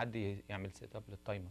حد يعمل سيت اب للتايمر.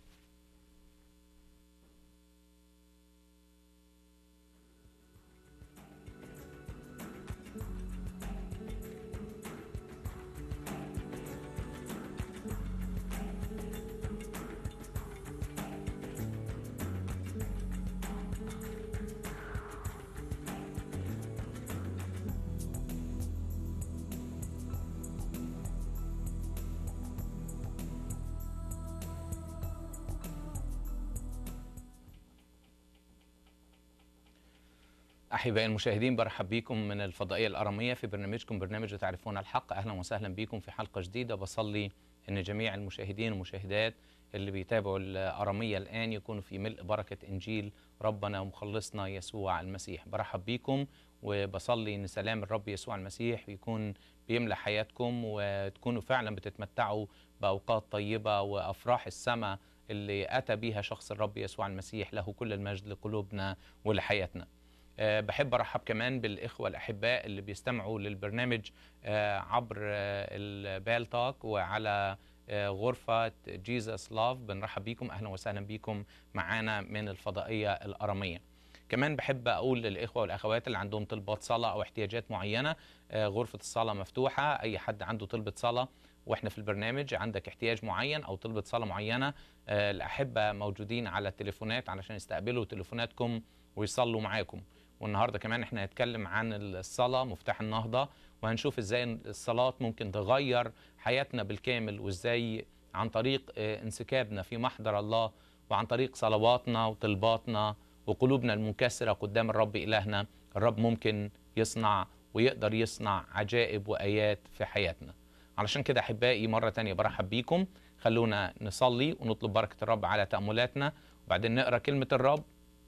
أحبائي المشاهدين، برحب بكم من الفضائية الأرامية في برنامجكم برنامج تعرفون الحق. أهلا وسهلا بكم في حلقة جديدة. بصلي أن جميع المشاهدين والمشاهدات اللي بيتابعوا الأرامية الآن يكونوا في ملء بركة إنجيل ربنا ومخلصنا يسوع المسيح. برحب بكم وبصلي أن سلام الرب يسوع المسيح يكون بيملى حياتكم وتكونوا فعلا بتتمتعوا بأوقات طيبة وأفراح السماء اللي أتى بها شخص الرب يسوع المسيح. له كل المجد لقلوبنا ولحياتنا. بحب أرحب كمان بالإخوة الأحباء اللي بيستمعوا للبرنامج عبر البالتوك وعلى غرفة جيزس لاف. بنرحب بيكم، أهلا وسهلا بيكم معانا من الفضائية الأرامية. كمان بحب أقول للإخوة والأخوات اللي عندهم طلبات صلاة أو احتياجات معينة، غرفة الصلاة مفتوحة. أي حد عنده طلبة صلاة وإحنا في البرنامج عندك احتياج معين أو طلبة صلاة معينة، الأحبة موجودين على التليفونات علشان يستقبلوا تليفوناتكم ويصلوا معاكم. والنهاردة كمان احنا هنتكلم عن الصلاة مفتاح النهضة، وهنشوف ازاي الصلاة ممكن تغير حياتنا بالكامل، وازاي عن طريق انسكابنا في محضر الله وعن طريق صلواتنا وطلباتنا وقلوبنا المنكسرة قدام الرب إلهنا، الرب ممكن يصنع ويقدر يصنع عجائب وآيات في حياتنا. علشان كده أحبائي مرة تانية برحب بيكم. خلونا نصلي ونطلب بركة الرب على تأملاتنا، وبعدين نقرأ كلمة الرب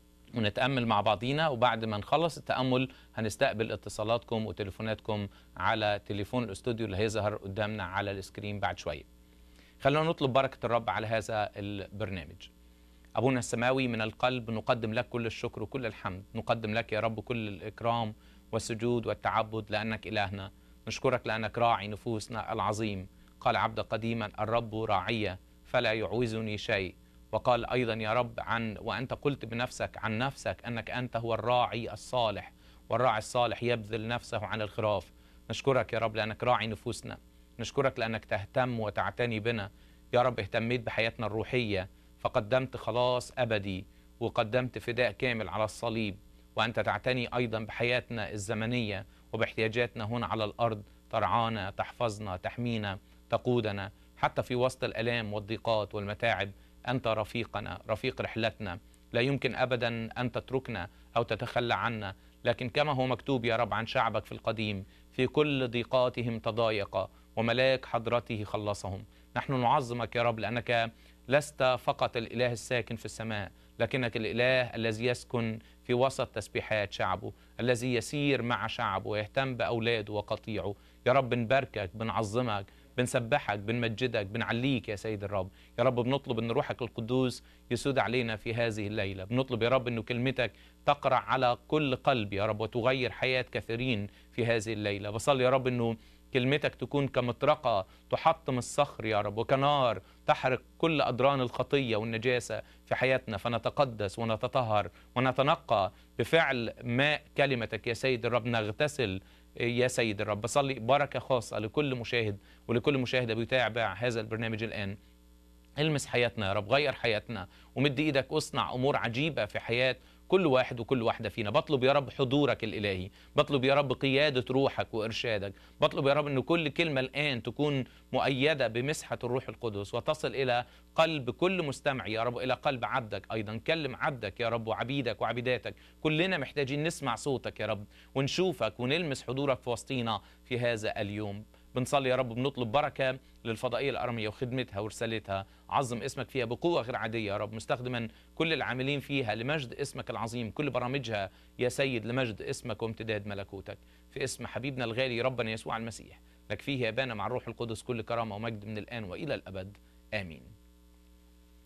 ونتأمل مع بعضينا. وبعد ما نخلص التأمل هنستقبل اتصالاتكم وتليفوناتكم على تليفون الاستوديو اللي هيظهر قدامنا على السكرين بعد شوية. خلونا نطلب بركة الرب على هذا البرنامج. أبونا السماوي، من القلب نقدم لك كل الشكر وكل الحمد. نقدم لك يا رب كل الإكرام والسجود والتعبد لأنك إلهنا. نشكرك لأنك راعي نفوسنا العظيم. قال عبد قديما: الرب راعية فلا يعوزني شيء. وقال أيضا يا رب وأنت قلت بنفسك عن نفسك أنك أنت هو الراعي الصالح، والراعي الصالح يبذل نفسه عن الخراف. نشكرك يا رب لأنك راعي نفوسنا. نشكرك لأنك تهتم وتعتني بنا يا رب. اهتميت بحياتنا الروحية فقدمت خلاص أبدي وقدمت فداء كامل على الصليب، وأنت تعتني أيضا بحياتنا الزمنية وباحتياجاتنا هنا على الأرض. ترعانا، تحفظنا، تحمينا، تقودنا حتى في وسط الآلام والضيقات والمتاعب. أنت رفيقنا، رفيق رحلتنا. لا يمكن أبدا أن تتركنا أو تتخلى عنا، لكن كما هو مكتوب يا رب عن شعبك في القديم: في كل ضيقاتهم تضايق وملاك حضرته خلصهم. نحن نعظمك يا رب لأنك لست فقط الإله الساكن في السماء، لكنك الإله الذي يسكن في وسط تسبيحات شعبه، الذي يسير مع شعبه ويهتم بأولاده وقطيعه. يا رب بنباركك، بنعظمك، بنسبحك، بنمجدك، بنعليك يا سيد الرب. يا رب بنطلب أن روحك القدوس يسود علينا في هذه الليلة. بنطلب يا رب أن كلمتك تقرأ على كل قلب يا رب وتغير حياة كثيرين في هذه الليلة. بصلي يا رب أنه كلمتك تكون كمطرقة تحطم الصخر يا رب، وكنار تحرق كل أدران الخطية والنجاسة في حياتنا، فنتقدس ونتطهر ونتنقى بفعل ماء كلمتك يا سيد الرب. نغتسل يا سيد الرب. بصلي بركة خاصة لكل مشاهد ولكل مشاهدة بيتابع هذا البرنامج الآن. المس حياتنا يا رب، غير حياتنا، ومد ايدك واصنع امور عجيبه في حياه كل واحد وكل واحده فينا. بطلب يا رب حضورك الالهي، بطلب يا رب قياده روحك وارشادك، بطلب يا رب ان كل كلمه الان تكون مؤيده بمسحه الروح القدس وتصل الى قلب كل مستمع يا رب، الى قلب عبدك ايضا. كلم عبدك يا رب وعبيدك وعبيداتك، كلنا محتاجين نسمع صوتك يا رب ونشوفك ونلمس حضورك في وسطينا في هذا اليوم. بنصلي يا رب، بنطلب بركة للفضائية الأرامية وخدمتها ورسالتها. عظم اسمك فيها بقوة غير عادية يا رب، مستخدما كل العاملين فيها لمجد اسمك العظيم، كل برامجها يا سيد لمجد اسمك وامتداد ملكوتك. في اسم حبيبنا الغالي ربنا يسوع المسيح، لك فيه يبانا مع الروح القدس كل كرامة ومجد من الآن وإلى الأبد، آمين.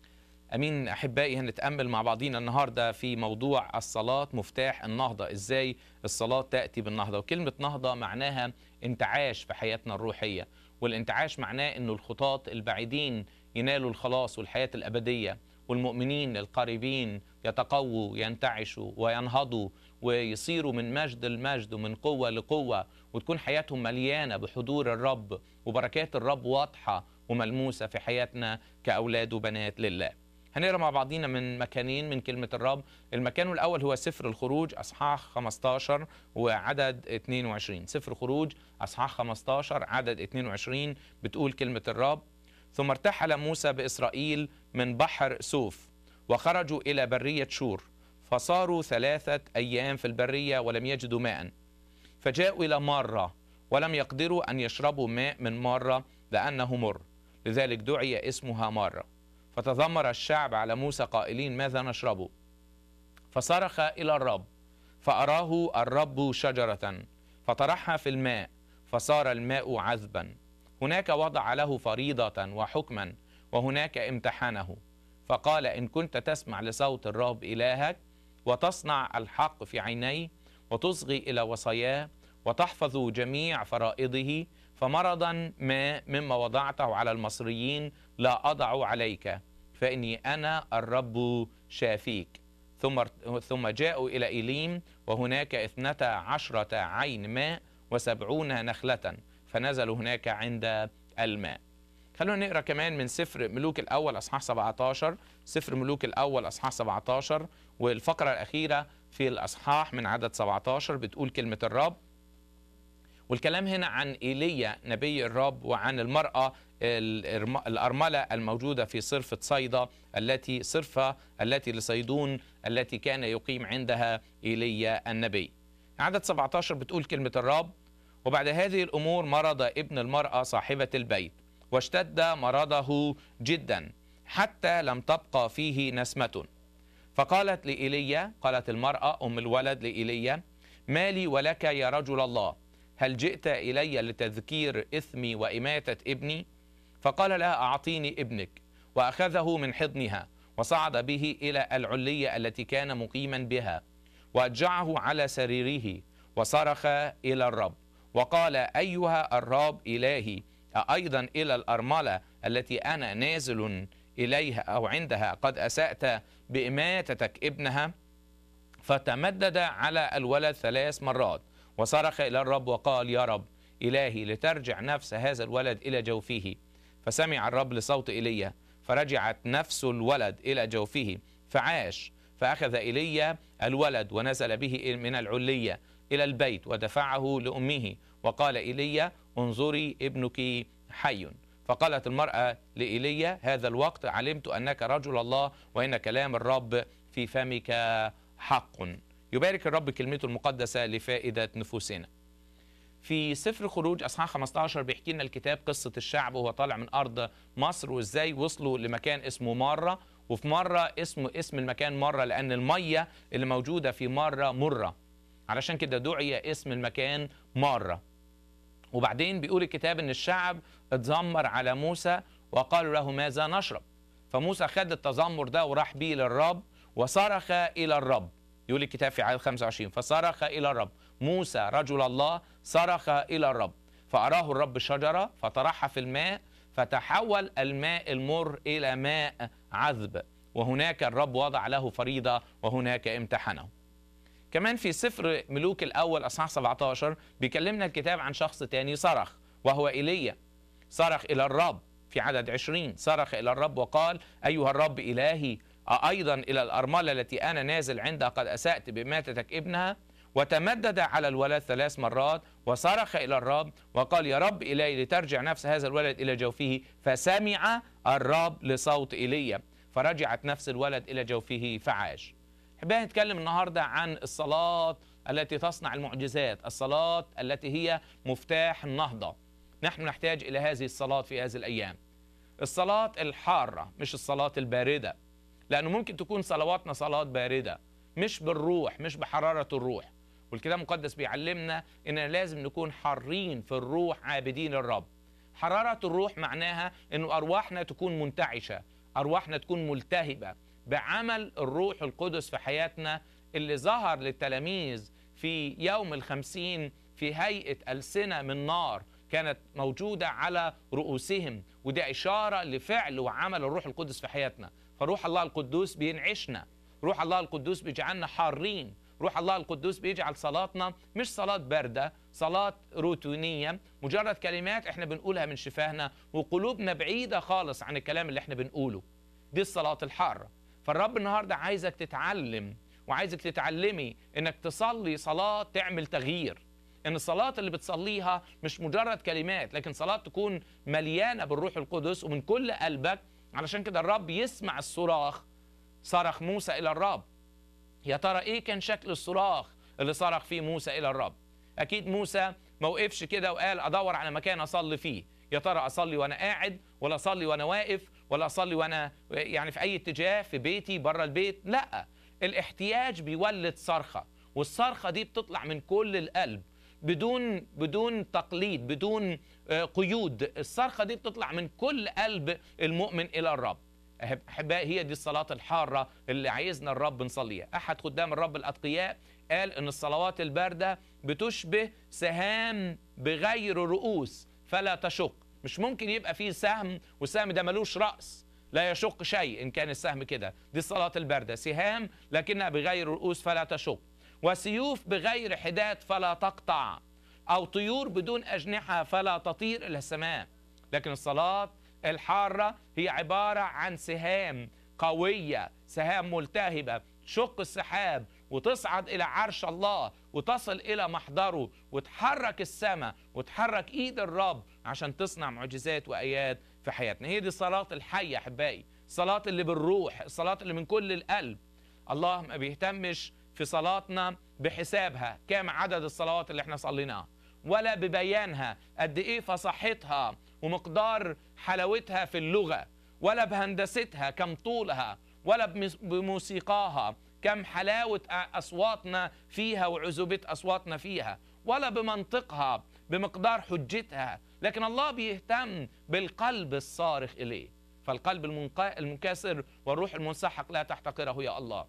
امين. احبائي، هنتامل مع بعضينا النهارده في موضوع الصلاه مفتاح النهضه، ازاي الصلاه تاتي بالنهضه. وكلمه نهضه معناها انتعاش في حياتنا الروحيه، والانتعاش معناه انه الخطاة البعيدين ينالوا الخلاص والحياه الابديه، والمؤمنين القريبين يتقووا ينتعشوا وينهضوا ويصيروا من مجد لمجد ومن قوه لقوه، وتكون حياتهم مليانه بحضور الرب وبركات الرب واضحه وملموسه في حياتنا كاولاد وبنات لله. هنقرا مع بعضينا من مكانين من كلمة الرب. المكان الأول هو سفر الخروج أصحاح 15 وعدد 22. سفر الخروج أصحاح 15 عدد 22 بتقول كلمة الرب: ثم ارتحل موسى بإسرائيل من بحر سوف وخرجوا إلى برية شور، فصاروا 3 أيام في البرية ولم يجدوا ماء، فجاءوا إلى مرة ولم يقدروا أن يشربوا ماء من مرة لأنه مر، لذلك دعي اسمها مرة. فتذمر الشعب على موسى قائلين: ماذا نشرب؟ فصرخ إلى الرب، فأراه الرب شجرة فطرحها في الماء فصار الماء عذبا. هناك وضع له فريضة وحكما، وهناك امتحنه، فقال: إن كنت تسمع لصوت الرب إلهك وتصنع الحق في عينيه وتصغي إلى وصاياه وتحفظ جميع فرائضه، فمرضا ما مما وضعته على المصريين لا أضع عليك، فإني أنا الرب شافيك. ثم جاءوا إلى إيليم، وهناك 12 عين ماء و70 نخلة، فنزلوا هناك عند الماء. خلونا نقرأ كمان من سفر ملوك الأول أصحاح 17. سفر ملوك الأول أصحاح 17 والفقرة الأخيرة في الأصحاح من عدد 17 بتقول كلمة الرب. والكلام هنا عن إيليا نبي الرب، وعن المرأة الأرملة الموجودة في صرفة صيدا التي لصيدون التي كان يقيم عندها إيليا النبي. عدد 17 بتقول كلمة الرب: وبعد هذه الأمور مرض ابن المرأة صاحبة البيت، واشتد مرضه جدا حتى لم تبقى فيه نسمة. فقالت لإيليا، قالت المرأة أم الولد لإيليا: ما لي ولك يا رجل الله؟ هل جئت إلي لتذكير إثمي وإماتة ابني؟ فقال لها: أعطيني ابنك. وأخذه من حضنها وصعد به إلى العلية التي كان مقيما بها، وأضجعه على سريره وصرخ إلى الرب وقال: أيها الرب إلهي، أيضا إلى الأرملة التي أنا نازل إليها أو عندها قد أسأت بإماتتك ابنها؟ فتمدد على الولد 3 مرات وصرخ إلى الرب وقال: يا رب إلهي، لترجع نفس هذا الولد إلى جوفه. فسمع الرب لصوت إيليا، فرجعت نفس الولد إلى جوفه فعاش. فأخذ إيليا الولد ونزل به من العلية إلى البيت ودفعه لأمه، وقال إيليا: انظري ابنك حي. فقالت المرأة لإيليا: هذا الوقت علمت أنك رجل الله، وإن كلام الرب في فمك حق. يبارك الرب كلمته المقدسة لفائدة نفوسنا. في سفر خروج أصحاح 15 بيحكي لنا الكتاب قصة الشعب وهو طالع من أرض مصر، وإزاي وصلوا لمكان اسمه مرة. وفي مرة اسم المكان مرة لأن المية اللي موجودة في مرة مرة، علشان كده دعي اسم المكان مرة. وبعدين بيقول الكتاب إن الشعب اتذمر على موسى وقالوا له: ماذا نشرب؟ فموسى خد التذمر ده وراح بيه للرب وصرخ إلى الرب. يقول الكتاب في عدد 25: فصرخ إلى الرب. موسى رجل الله صرخ إلى الرب، فأراه الرب شجرة فطرحها في الماء فتحول الماء المر إلى ماء عذب، وهناك الرب وضع له فريضة وهناك امتحنه. كمان في سفر ملوك الأول أصحاح 17 بيكلمنا الكتاب عن شخص تاني صرخ، وهو إيليا. صرخ إلى الرب في عدد 20، صرخ إلى الرب وقال: أيها الرب إلهي، أيضا إلى الأرملة التي أنا نازل عندها قد أسأت بإماتتك ابنها؟ وتمدد على الولد 3 مرات وصرخ إلى الرب وقال: يا رب إلهي، لترجع نفس هذا الولد إلى جوفه. فسمع الرب لصوت إيليا، فرجعت نفس الولد إلى جوفه فعاش. حبينا نتكلم النهاردة عن الصلاة التي تصنع المعجزات، الصلاة التي هي مفتاح النهضة. نحن نحتاج إلى هذه الصلاة في هذه الأيام، الصلاة الحارة مش الصلاة الباردة، لأنه ممكن تكون صلواتنا صلاة باردة، مش بالروح، مش بحرارة الروح. والكتاب المقدس بيعلمنا إننا لازم نكون حارين في الروح عابدين الرب. حرارة الروح معناها إنه أرواحنا تكون منتعشة، أرواحنا تكون ملتهبة بعمل الروح القدس في حياتنا اللي ظهر للتلاميذ في يوم الخمسين في هيئة ألسنة من نار كانت موجودة على رؤوسهم، وده إشارة لفعل وعمل الروح القدس في حياتنا. فروح الله القدوس بينعشنا، روح الله القدوس بيجعلنا حارين، روح الله القدوس بيجعل صلاتنا مش صلاة باردة، صلاة روتينية، مجرد كلمات احنا بنقولها من شفاهنا وقلوبنا بعيدة خالص عن الكلام اللي احنا بنقوله. دي الصلاة الحارة. فالرب النهاردة عايزك تتعلم وعايزك تتعلمي انك تصلي صلاة تعمل تغيير، ان الصلاة اللي بتصليها مش مجرد كلمات، لكن صلاة تكون مليانة بالروح القدس ومن كل قلبك. علشان كده الرب يسمع الصراخ. صرخ موسى إلى الرب. يا ترى إيه كان شكل الصراخ اللي صرخ فيه موسى إلى الرب؟ أكيد موسى ما وقفش كده وقال أدور على مكان أصلي فيه. يا ترى أصلي وأنا قاعد، ولا أصلي وأنا واقف، ولا أصلي وأنا يعني في أي اتجاه، في بيتي بره البيت؟ لا، الاحتياج بيولد صرخة، والصرخة دي بتطلع من كل القلب بدون تقليد، بدون قيود. الصرخة دي بتطلع من كل قلب المؤمن إلى الرب. أحبائي، هي دي الصلاة الحارة اللي عايزنا الرب نصليها. أحد خدام الرب الأتقياء قال إن الصلوات الباردة بتشبه سهام بغير رؤوس فلا تشق. مش ممكن يبقى فيه سهم والسهم ده ملوش رأس، لا يشق شيء إن كان السهم كده. دي الصلاة الباردة، سهام لكنها بغير رؤوس فلا تشق، وسيوف بغير حداد فلا تقطع، أو طيور بدون أجنحة فلا تطير إلى السماء. لكن الصلاة الحارة هي عبارة عن سهام قوية، سهام ملتهبة تشق السحاب وتصعد إلى عرش الله وتصل إلى محضره وتحرك السماء وتحرك إيد الرب عشان تصنع معجزات وآيات في حياتنا. هي دي الصلاة الحية أحبائي، الصلاة اللي بالروح، الصلاة اللي من كل القلب. الله ما بيهتمش في صلاتنا بحسابها كام عدد الصلوات اللي احنا صليناها، ولا ببيانها قد ايه فصاحتها ومقدار حلاوتها في اللغة، ولا بهندستها كم طولها، ولا بموسيقاها كم حلاوة أصواتنا فيها وعذوبة أصواتنا فيها، ولا بمنطقها بمقدار حجتها. لكن الله بيهتم بالقلب الصارخ إليه. فالقلب المنكسر والروح المنسحق لا تحتقره يا الله.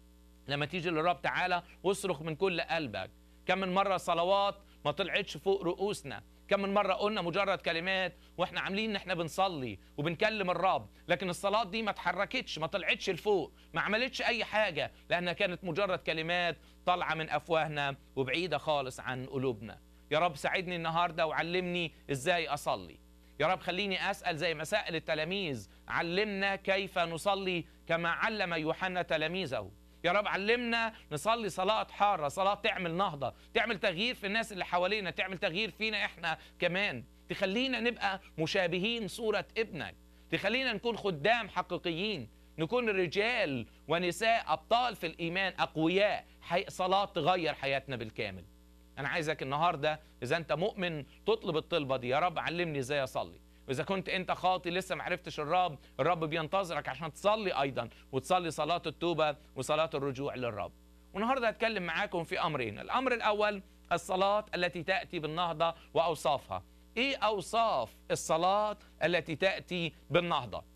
لما تيجي للرب تعالى واصرخ من كل قلبك. كم من مرة صلوات ما طلعتش فوق رؤوسنا، كم من مرة قلنا مجرد كلمات واحنا عاملين ان احنا بنصلي وبنكلم الرب، لكن الصلاة دي ما اتحركتش، ما طلعتش لفوق، ما عملتش اي حاجة، لانها كانت مجرد كلمات طالعة من افواهنا وبعيدة خالص عن قلوبنا. يا رب ساعدني النهاردة وعلمني ازاي اصلي. يا رب خليني أسأل زي ما سأل التلاميذ، علمنا كيف نصلي كما علم يوحنا تلاميذه. يا رب علمنا نصلي صلاة حارة، صلاة تعمل نهضة، تعمل تغيير في الناس اللي حوالينا، تعمل تغيير فينا احنا كمان، تخلينا نبقى مشابهين صورة ابنك، تخلينا نكون خدام حقيقيين، نكون رجال ونساء أبطال في الإيمان أقوياء. صلاة تغير حياتنا بالكامل. أنا عايزك النهاردة إذا أنت مؤمن تطلب الطلبة دي، يا رب علمني إزاي أصلي. وإذا كنت أنت خاطي لسه ما عرفتش الرب بينتظرك عشان تصلي أيضا، وتصلي صلاة التوبة وصلاة الرجوع للرب. والنهاردة هتكلم معاكم في أمرين. الأمر الأول الصلاة التي تأتي بالنهضة وأوصافها. إيه أوصاف الصلاة التي تأتي بالنهضة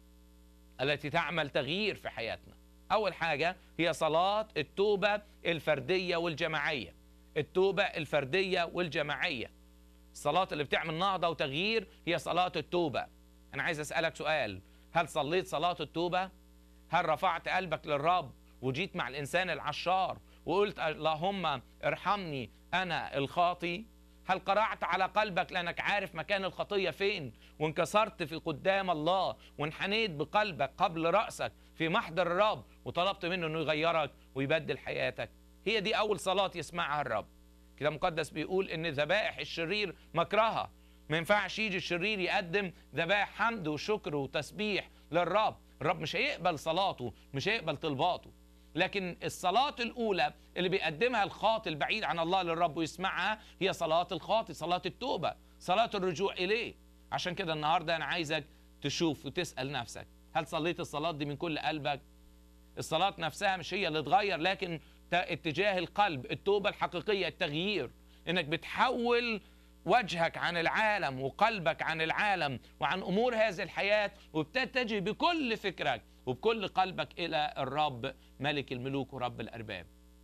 التي تعمل تغيير في حياتنا؟ أول حاجة هي صلاة التوبة الفردية والجماعية. التوبة الفردية والجماعية، الصلاة اللي بتعمل نهضة وتغيير هي صلاة التوبة. أنا عايز أسألك سؤال، هل صليت صلاة التوبة؟ هل رفعت قلبك للرب وجيت مع الإنسان العشار وقلت اللهم ارحمني أنا الخاطي؟ هل قرعت على قلبك لأنك عارف مكان الخطية فين وانكسرت في قدام الله وانحنيت بقلبك قبل رأسك في محضر الرب وطلبت منه أنه يغيرك ويبدل حياتك؟ هي دي أول صلاة يسمعها الرب. كده مقدس بيقول إن ذبائح الشرير مكرهة. ما ينفعش يجي الشرير يقدم ذبائح حمد وشكر وتسبيح للرب. الرب مش هيقبل صلاته، مش هيقبل طلباته. لكن الصلاة الأولى اللي بيقدمها الخاطي البعيد عن الله للرب ويسمعها هي صلاة الخاطي، صلاة التوبة، صلاة الرجوع إليه. عشان كده النهاردة أنا عايزك تشوف وتسأل نفسك، هل صليت الصلاة دي من كل قلبك؟ الصلاة نفسها مش هي اللي تغير، لكن اتجاه القلب، التوبة الحقيقية، التغيير، إنك بتحول وجهك عن العالم وقلبك عن العالم وعن أمور هذه الحياة، وبتتجه بكل فكرك وبكل قلبك إلى الرب ملك الملوك ورب الأرباب.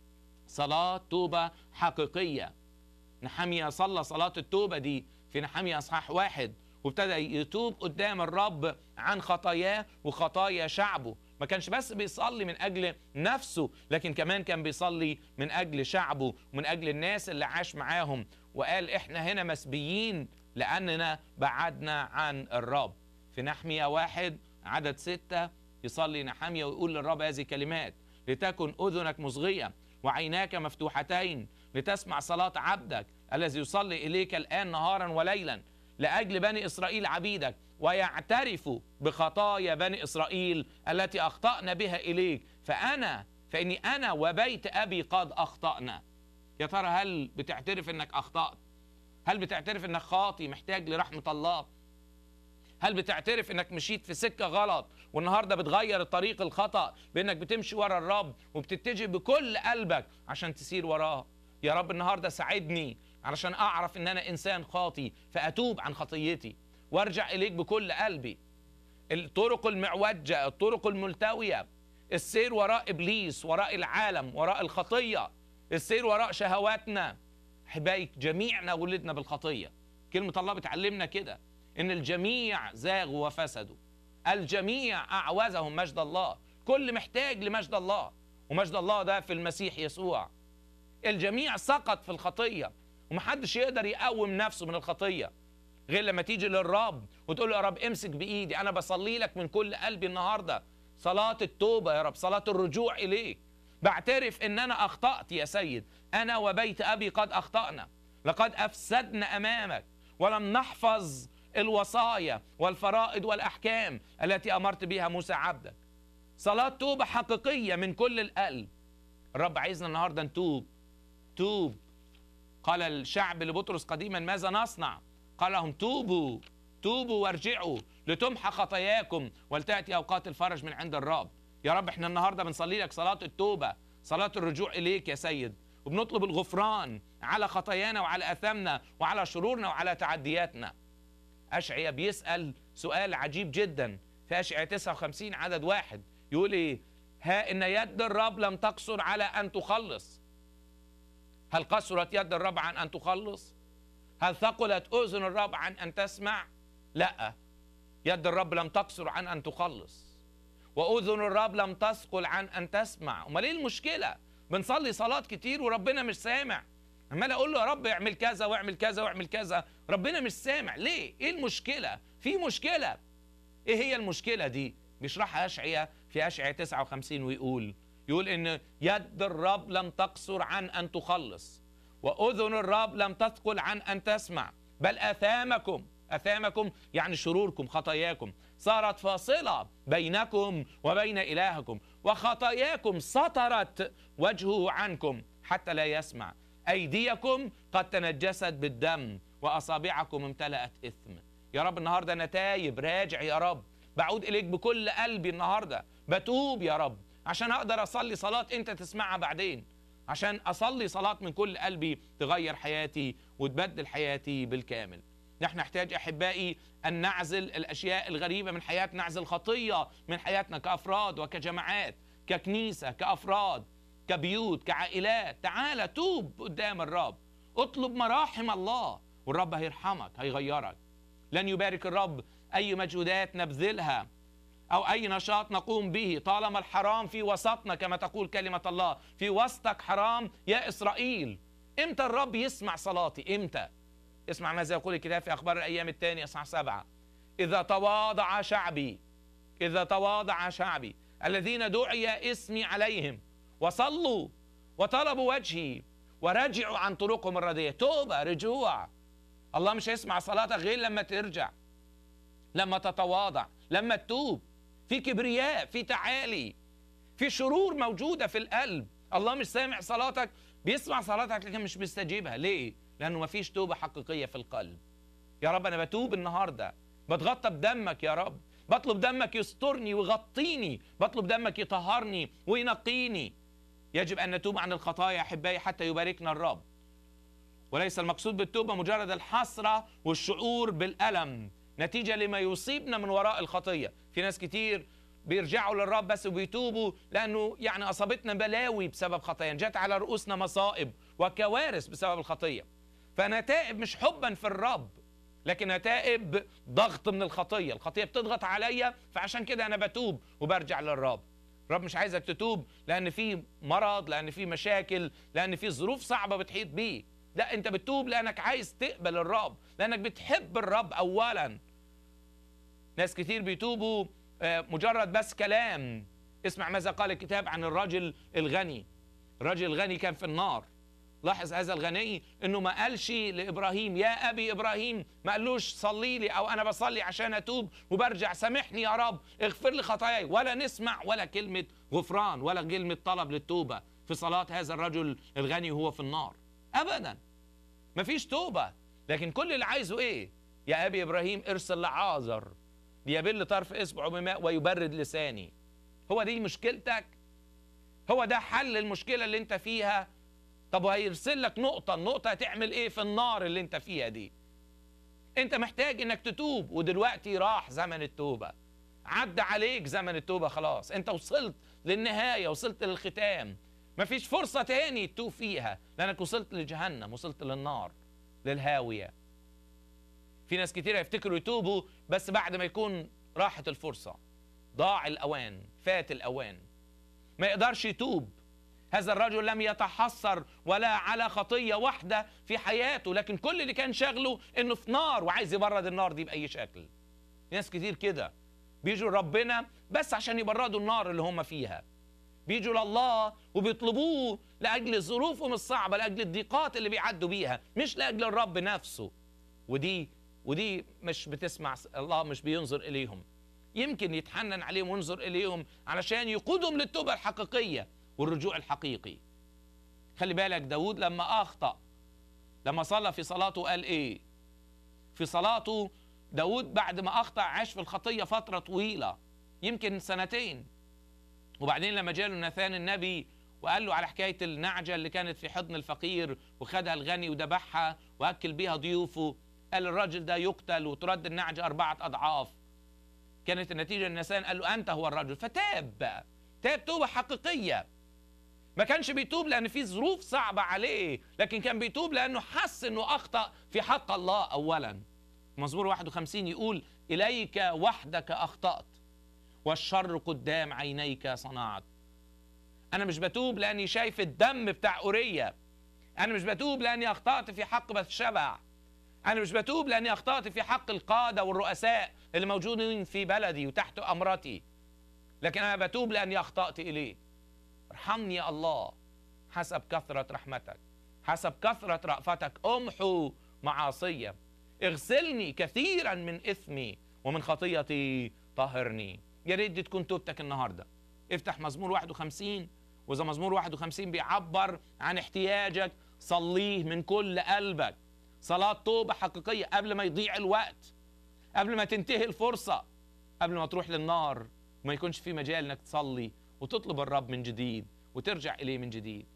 صلاة توبة حقيقية. نحميا صلى صلاة التوبة دي في نحميا أصحاح 1، وابتدى يتوب قدام الرب عن خطاياه وخطايا شعبه. ما كانش بس بيصلي من أجل نفسه، لكن كمان كان بيصلي من أجل شعبه ومن أجل الناس اللي عاش معاهم. وقال إحنا هنا مسبيين لأننا بعدنا عن الرب. في نحميا 1 عدد 6 يصلي نحميا ويقول للرب هذه الكلمات: لتكن أذنك مصغية وعيناك مفتوحتين لتسمع صلاة عبدك الذي يصلي إليك الآن نهارا وليلا لأجل بني إسرائيل عبيدك، ويعترفوا بخطايا بني إسرائيل التي أخطأنا بها إليك، فإني أنا وبيت أبي قد أخطأنا. يا ترى هل بتعترف إنك أخطأت؟ هل بتعترف إنك خاطي محتاج لرحمة الله؟ هل بتعترف إنك مشيت في سكة غلط والنهاردة بتغير الطريق الخطأ بإنك بتمشي ورا الرب وبتتجه بكل قلبك عشان تسير وراه؟ يا رب النهاردة ساعدني علشان أعرف إن أنا إنسان خاطي، فأتوب عن خطيتي وارجع إليك بكل قلبي. الطرق المعوجة، الطرق الملتوية، السير وراء إبليس، وراء العالم، وراء الخطية، السير وراء شهواتنا. أحبائي جميعنا ولدنا بالخطية. كلمة الله بتعلمنا كده إن الجميع زاغوا وفسدوا، الجميع أعوزهم مجد الله. كل محتاج لمجد الله، ومجد الله ده في المسيح يسوع. الجميع سقط في الخطية، ومحدش يقدر يقوم نفسه من الخطية غير لما تيجي للرب وتقول له: يا رب امسك بإيدي، أنا بصلي لك من كل قلبي النهاردة صلاة التوبة يا رب، صلاة الرجوع إليك. بعترف إن أنا أخطأت يا سيد، أنا وبيت أبي قد أخطأنا، لقد أفسدنا أمامك ولم نحفظ الوصايا والفرائض والأحكام التي أمرت بها موسى عبدك. صلاة توبة حقيقية من كل القلب. الرب عايزنا النهاردة نتوب. توب. قال الشعب لبطرس قديما: ماذا نصنع؟ قال لهم: توبوا، توبوا وارجعوا لتمحى خطاياكم ولتأتي أوقات الفرج من عند الرب. يا رب احنا النهاردة بنصلي لك صلاة التوبة، صلاة الرجوع إليك يا سيد، وبنطلب الغفران على خطايانا وعلى أثامنا وعلى شرورنا وعلى تعدياتنا. أشعيا بيسأل سؤال عجيب جدا في أشعيا 59 عدد 1، يقول إيه؟ ها إن يد الرب لم تقصر على أن تخلص. هل قصرت يد الرب عن أن تخلص؟ هل ثقلت أذن الرب عن أن تسمع؟ لا، يد الرب لم تقصر عن أن تخلص، وأذن الرب لم تثقل عن أن تسمع. أمال إيه المشكلة؟ بنصلي صلاة كتير وربنا مش سامع. عمال أقول له: يا رب اعمل كذا واعمل كذا واعمل كذا، ربنا مش سامع. ليه؟ إيه المشكلة؟ في مشكلة. إيه هي المشكلة دي؟ بيشرحها أشعيا في أشعيا 59 ويقول إن يد الرب لم تقصر عن أن تخلص، وأذن الرب لم تثقل عن أن تسمع، بل أثامكم يعني شروركم خطاياكم صارت فاصلة بينكم وبين إلهكم، وخطاياكم سطرت وجهه عنكم حتى لا يسمع. أيديكم قد تنجست بالدم وأصابعكم امتلأت إثم. يا رب النهاردة أنا تايب راجع يا رب، بعود إليك بكل قلبي النهاردة، بتوب يا رب عشان أقدر أصلي صلاة أنت تسمعها بعدين، عشان أصلي صلاة من كل قلبي تغير حياتي وتبدل حياتي بالكامل. نحن نحتاج أحبائي أن نعزل الأشياء الغريبة من حياتنا، نعزل خطية من حياتنا كأفراد وكجماعات، ككنيسة، كأفراد، كبيوت، كعائلات. تعال توب قدام الرب، اطلب مراحم الله والرب هيرحمك، هيغيرك. لن يبارك الرب أي مجهودات نبذلها أو أي نشاط نقوم به طالما الحرام في وسطنا، كما تقول كلمة الله: في وسطك حرام يا إسرائيل. إمتى الرب يسمع صلاتي؟ إمتى؟ اسمع ماذا يقول الكتاب في أخبار الأيام الثانية أصحاح 7: إذا تواضع شعبي الذين دعي اسمي عليهم وصلوا وطلبوا وجهي ورجعوا عن طرقهم الرديئة. توبة، رجوع. الله مش هيسمع صلاتك غير لما ترجع، لما تتواضع، لما تتوب. في كبرياء، في تعالي، في شرور موجودة في القلب. الله مش سامع صلاتك، بيسمع صلاتك لكن مش بيستجيبها. ليه؟ لأنه ما فيش توبة حقيقية في القلب. يا رب أنا بتوب النهاردة، بتغطى بدمك يا رب، بطلب دمك يسترني ويغطيني، بطلب دمك يطهرني وينقيني. يجب أن نتوب عن الخطايا أحبائي حتى يباركنا الرب. وليس المقصود بالتوبة مجرد الحسرة والشعور بالألم نتيجة لما يصيبنا من وراء الخطية. في ناس كتير بيرجعوا للرب بس وبيتوبوا لأنه يعني أصابتنا بلاوي بسبب خطايا، جات على رؤوسنا مصائب وكوارث بسبب الخطية. فأنا تائب مش حبا في الرب، لكن أنا تائب ضغط من الخطية. الخطية بتضغط عليا، فعشان كده أنا بتوب وبرجع للرب. الرب مش عايزك تتوب لأن في مرض، لأن في مشاكل، لأن في ظروف صعبة بتحيط بيك. لا، أنت بتتوب لأنك عايز تقبل الرب، لأنك بتحب الرب أولا. ناس كتير بيتوبوا مجرد بس كلام. اسمع ماذا قال الكتاب عن الرجل الغني. الرجل الغني كان في النار. لاحظ هذا الغني انه ما قالش لابراهيم يا ابي ابراهيم، ما قالوش صلي لي او انا بصلي عشان اتوب وبرجع سامحني يا رب اغفر لي خطاياي، ولا نسمع ولا كلمه غفران ولا كلمه طلب للتوبه في صلاه هذا الرجل الغني وهو في النار. ابدا ما فيش توبه. لكن كل اللي عايزه ايه؟ يا ابي ابراهيم ارسل لعازر ليبل طرف اصبعه بماء ويبرد لساني. هو دي مشكلتك؟ هو ده حل المشكله اللي انت فيها؟ طب وهيرسل لك النقطة هتعمل ايه في النار اللي انت فيها دي؟ انت محتاج انك تتوب، ودلوقتي راح زمن التوبة، عدى عليك زمن التوبة، خلاص انت وصلت للنهاية، وصلت للختام، مفيش فرصة تاني تتوب فيها، لانك وصلت لجهنم، وصلت للنار، للهاوية. في ناس كتير يفتكروا يتوبوا بس بعد ما يكون راحت الفرصة، ضاع الأوان، فات الأوان، ما يقدرش يتوب. هذا الرجل لم يتحسر ولا على خطية واحدة في حياته، لكن كل اللي كان شغله انه في نار وعايز يبرد النار دي بأي شكل. ناس كتير كده بيجوا لربنا بس عشان يبردوا النار اللي هم فيها، بيجوا لله وبيطلبوه لأجل ظروفهم الصعبة، لأجل الضيقات اللي بيعدوا بيها، مش لأجل الرب نفسه. ودي مش بتسمع، الله مش بينظر إليهم. يمكن يتحنن عليهم وينظر إليهم علشان يقودهم للتوبة الحقيقية والرجوع الحقيقي. خلي بالك داود لما أخطأ، لما صلى في صلاته قال إيه؟ في صلاته داود بعد ما أخطأ عاش في الخطية فترة طويلة، يمكن سنتين. وبعدين لما جاله ناثان النبي وقال له على حكاية النعجة اللي كانت في حضن الفقير وخدها الغني وذبحها وأكل بيها ضيوفه، قال الراجل ده يقتل وترد النعجة 4 أضعاف. كانت النتيجة ان ناثان قال له أنت هو الرجل، فتاب بقى، تاب توبة حقيقية. ما كانش بيتوب لأن في ظروف صعبة عليه، لكن كان بيتوب لأنه حس أنه أخطأ في حق الله أولا. مزمور 51 يقول إليك وحدك أخطأت والشر قدام عينيك صنعت. أنا مش بتوب لأني شايف الدم بتاع أوريا، أنا مش بتوب لأني أخطأت في حق بثشبع، أنا مش بتوب لأني أخطأت في حق القادة والرؤساء اللي موجودين في بلدي وتحت أمرتي، لكن أنا بتوب لأني أخطأت إليه. ارحمني يا الله حسب كثرة رحمتك، حسب كثرة رأفتك أمحو معاصية، اغسلني كثيرا من إثمي ومن خطيتي طهرني. يا ريت دي تكون توبتك النهاردة. افتح مزمور 51، وإذا مزمور 51 بيعبر عن احتياجك صليه من كل قلبك، صلاة توبة حقيقية قبل ما يضيع الوقت، قبل ما تنتهي الفرصة، قبل ما تروح للنار وما يكونش في مجال انك تصلي وتطلب الرب من جديد وترجع إليه من جديد.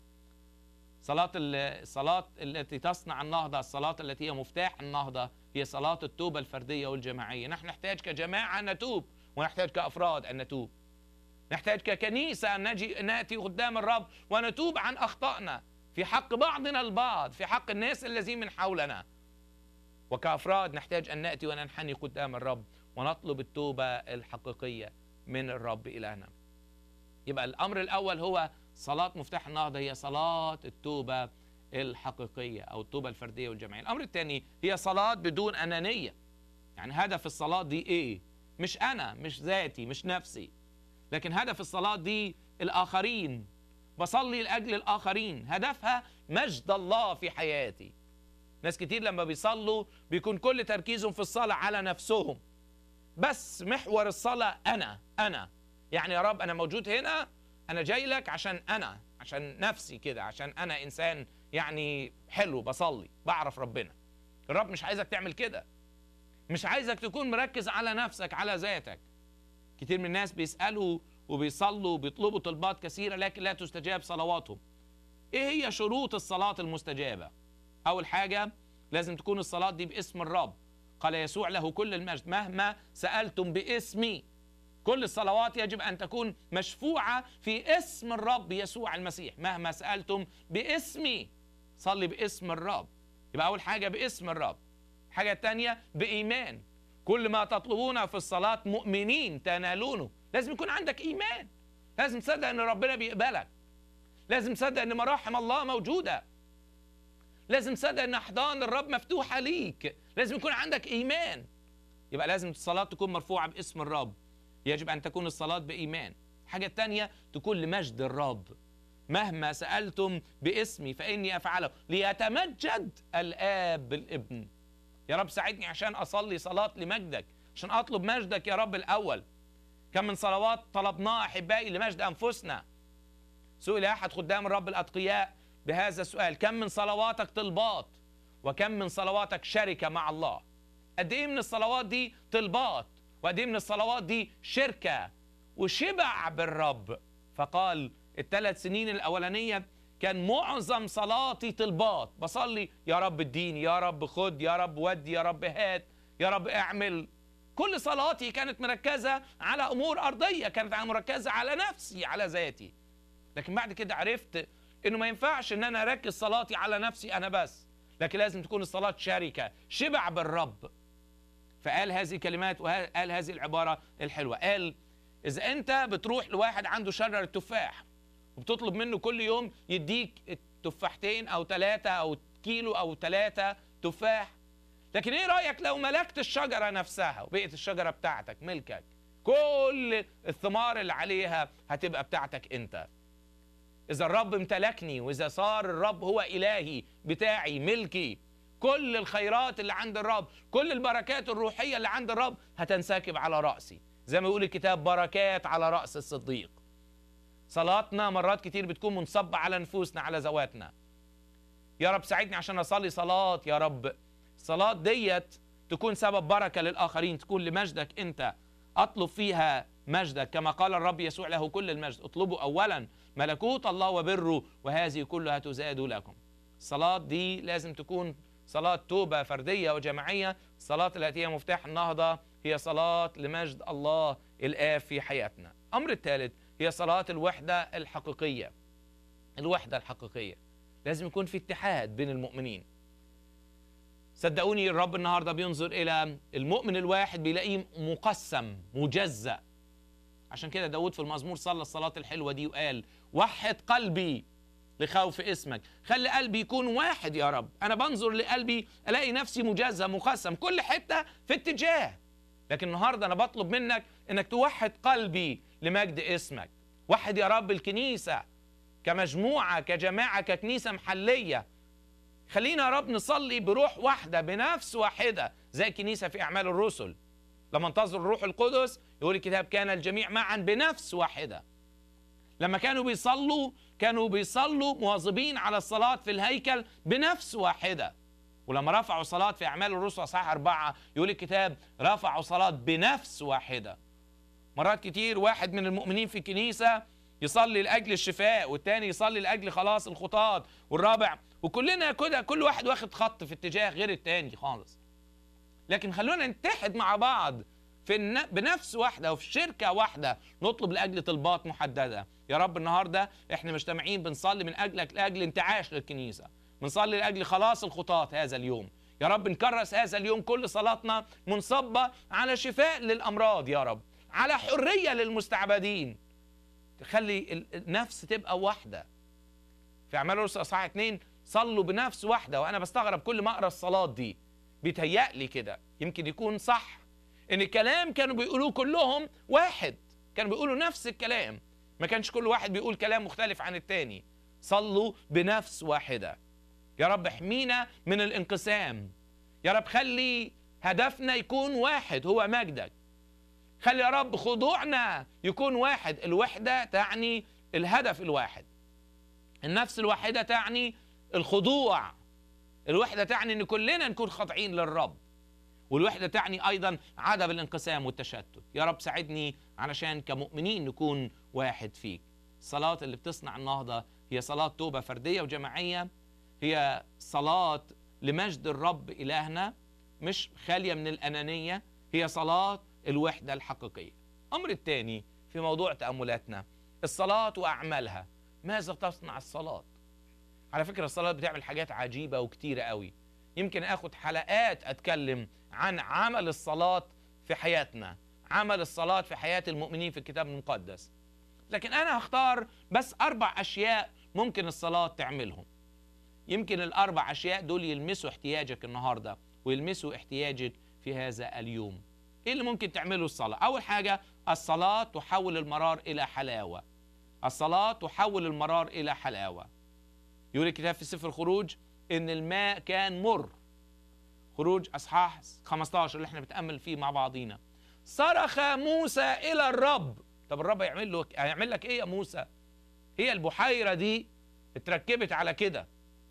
الصلاة التي تصنع النهضة، الصلاة التي هي مفتاح النهضة، هي صلاة التوبة الفردية والجماعية. نحن نحتاج كجماعة أن نتوب، ونحتاج كأفراد أن نتوب، نحتاج ككنيسة أن نأتي قدام الرب ونتوب عن أخطائنا في حق بعضنا البعض، في حق الناس الذين من حولنا. وكأفراد نحتاج أن نأتي وننحني قدام الرب ونطلب التوبة الحقيقية من الرب إلهنا. يبقى الأمر الأول هو صلاة مفتاح النهضة، هي صلاة التوبة الحقيقية أو التوبة الفردية والجماعية. الأمر الثاني هي صلاة بدون أنانية. يعني هدف الصلاة دي إيه؟ مش أنا، مش ذاتي، مش نفسي، لكن هدف الصلاة دي الآخرين. بصلي لأجل الآخرين، هدفها مجد الله في حياتي. ناس كتير لما بيصلوا بيكون كل تركيزهم في الصلاة على نفسهم، بس محور الصلاة أنا يعني يا رب أنا موجود هنا، أنا جاي لك عشان نفسي كده، عشان أنا إنسان يعني حلو بصلي بعرف ربنا. الرب مش عايزك تعمل كده، مش عايزك تكون مركز على نفسك، على ذاتك. كتير من الناس بيسألوا وبيصلوا وبيطلبوا طلبات كثيرة لكن لا تستجاب صلواتهم. إيه هي شروط الصلاة المستجابة؟ أول حاجة لازم تكون الصلاة دي باسم الرب. قال يسوع له كل المجد مهما سألتم باسمي. كل الصلوات يجب أن تكون مشفوعة في اسم الرب يسوع المسيح. مهما سألتم باسمي، صلي باسم الرب. يبقى أول حاجة باسم الرب. الحاجة الثانية بإيمان. كل ما تطلبونه في الصلاة مؤمنين تنالونه. لازم يكون عندك إيمان. لازم تصدق أن ربنا بيقبلك. لازم تصدق أن مراحم الله موجودة. لازم تصدق أن أحضان الرب مفتوحة ليك. لازم يكون عندك إيمان. يبقى لازم الصلاة تكون مرفوعة باسم الرب. يجب أن تكون الصلاة بإيمان. الحاجة الثانية تكون لمجد الرب. مهما سألتم باسمي فإني أفعله ليتمجد الآب بالابن. يا رب ساعدني عشان أصلي صلاة لمجدك، عشان أطلب مجدك يا رب الأول. كم من صلوات طلبناها أحبائي لمجد أنفسنا. سئل أحد خدام الرب الأتقياء بهذا السؤال: كم من صلواتك طلبات وكم من صلواتك شركة مع الله؟ قد إيه من الصلوات دي طلبات وقد إيه من الصلوات دي شركة وشبع بالرب؟ فقال 3 سنين الأولانية كان معظم صلاتي طلبات، بصلي يا رب اديني، يا رب خد، يا رب ودي، يا رب هات، يا رب اعمل. كل صلاتي كانت مركزة على أمور أرضية، كانت مركزة على نفسي، على ذاتي. لكن بعد كده عرفت إنه ما ينفعش إن أنا أركز صلاتي على نفسي أنا بس، لكن لازم تكون الصلاة شركة، شبع بالرب. فقال هذه الكلمات وقال هذه العبارة الحلوة. قال: إذا أنت بتروح لواحد عنده شجرة تفاح وبتطلب منه كل يوم يديك تفاحتين أو 3 أو كيلو أو 3 تفاح، لكن إيه رأيك لو ملكت الشجرة نفسها وبقيت الشجرة بتاعتك ملكك؟ كل الثمار اللي عليها هتبقى بتاعتك أنت. إذا الرب امتلكني وإذا صار الرب هو إلهي بتاعي ملكي، كل الخيرات اللي عند الرب، كل البركات الروحية اللي عند الرب هتنسكب على رأسي. زي ما يقول الكتاب: بركات على رأس الصديق. صلاتنا مرات كتير بتكون منصبة على نفوسنا، على ذواتنا. يا رب ساعدني عشان أصلي صلاة، يا رب الصلاة ديت تكون سبب بركة للآخرين، تكون لمجدك أنت، أطلب فيها مجدك كما قال الرب يسوع له كل المجد: اطلبوا أولا ملكوت الله وبره وهذه كلها تزاد لكم. الصلاة دي لازم تكون صلاة توبة فردية وجماعية. الصلاة التي هي مفتاح النهضة هي صلاة لمجد الله الآب في حياتنا. الأمر الثالث هي صلاة الوحدة الحقيقية. الوحدة الحقيقية لازم يكون في اتحاد بين المؤمنين. صدقوني الرب النهاردة بينظر إلى المؤمن الواحد بيلاقيه مقسم مجزأ. عشان كده داود في المزمور صلى الصلاة الحلوة دي وقال: وحد قلبي لخوف اسمك. خلي قلبي يكون واحد يا رب. أنا بنظر لقلبي ألاقي نفسي مجزأ مقسم، كل حتة في اتجاه. لكن النهاردة أنا بطلب منك إنك توحد قلبي لمجد اسمك. وحد يا رب الكنيسة كمجموعة، كجماعة، ككنيسة محلية. خلينا يا رب نصلي بروح واحدة، بنفس واحدة، زي الكنيسة في أعمال الرسل لما انتظر الروح القدس. يقول الكتاب: كان الجميع معا بنفس واحدة. لما كانوا بيصلوا مواظبين على الصلاة في الهيكل بنفس واحدة. ولما رفعوا صلاة في أعمال الرسل أصحاح 4 يقول الكتاب: رفعوا صلاة بنفس واحدة. مرات كتير واحد من المؤمنين في الكنيسة يصلي لأجل الشفاء، والتاني يصلي لأجل خلاص الخطاة، والرابع، وكلنا كده كل واحد واخد خط في اتجاه غير التاني خالص. لكن خلونا نتحد مع بعض بنفس واحدة وفي شركة واحدة، نطلب لأجل طلبات محددة. يا رب النهاردة احنا مجتمعين بنصلي من أجلك لأجل انتعاش للكنيسة، بنصلي لأجل خلاص الخطاة هذا اليوم. يا رب نكرس هذا اليوم كل صلاتنا منصبة على شفاء للأمراض، يا رب على حرية للمستعبدين. تخلي النفس تبقى واحدة. في أعمال الرسل أصحاح 2 صلوا بنفس واحدة. وأنا بستغرب كل ما أقرأ الصلاة دي، بيتهيألي كده يمكن يكون صح إن الكلام كانوا بيقولوه كلهم واحد، كانوا بيقولوا نفس الكلام، ما كانش كل واحد بيقول كلام مختلف عن التاني. صلوا بنفس واحدة. يا رب احمينا من الانقسام. يا رب خلي هدفنا يكون واحد هو مجدك. خلي يا رب خضوعنا يكون واحد. الوحدة تعني الهدف الواحد. النفس الواحدة تعني الخضوع. الوحدة تعني ان كلنا نكون خاضعين للرب. والوحدة تعني ايضا عدم الانقسام والتشتت. يا رب ساعدني علشان كمؤمنين نكون واحد فيك. الصلاة اللي بتصنع النهضة هي صلاة توبة فردية وجماعية. هي صلاة لمجد الرب إلهنا، مش خالية من الأنانية، هي صلاة الوحدة الحقيقية. أمر الثاني في موضوع تأملاتنا الصلاة وأعمالها. ماذا تصنع الصلاة؟ على فكرة الصلاة بتعمل حاجات عجيبة وكتيرة قوي، يمكن أخد حلقات أتكلم عن عمل الصلاة في حياتنا، عمل الصلاة في حياة المؤمنين في الكتاب المقدس. لكن أنا هختار بس 4 أشياء ممكن الصلاة تعملهم. يمكن ال4 أشياء دول يلمسوا احتياجك النهاردة ويلمسوا احتياجك في هذا اليوم. إيه اللي ممكن تعمله الصلاة؟ أول حاجة الصلاة تحول المرار إلى حلاوة. الصلاة تحول المرار إلى حلاوة. يقول الكتاب في سفر الخروج إن الماء كان مر. خروج أصحاح 15 اللي احنا بنتأمل فيه مع بعضينا. صرخ موسى إلى الرب. طب الرب هيعمل لك إيه يا موسى؟ هي البحيرة دي اتركبت على كده،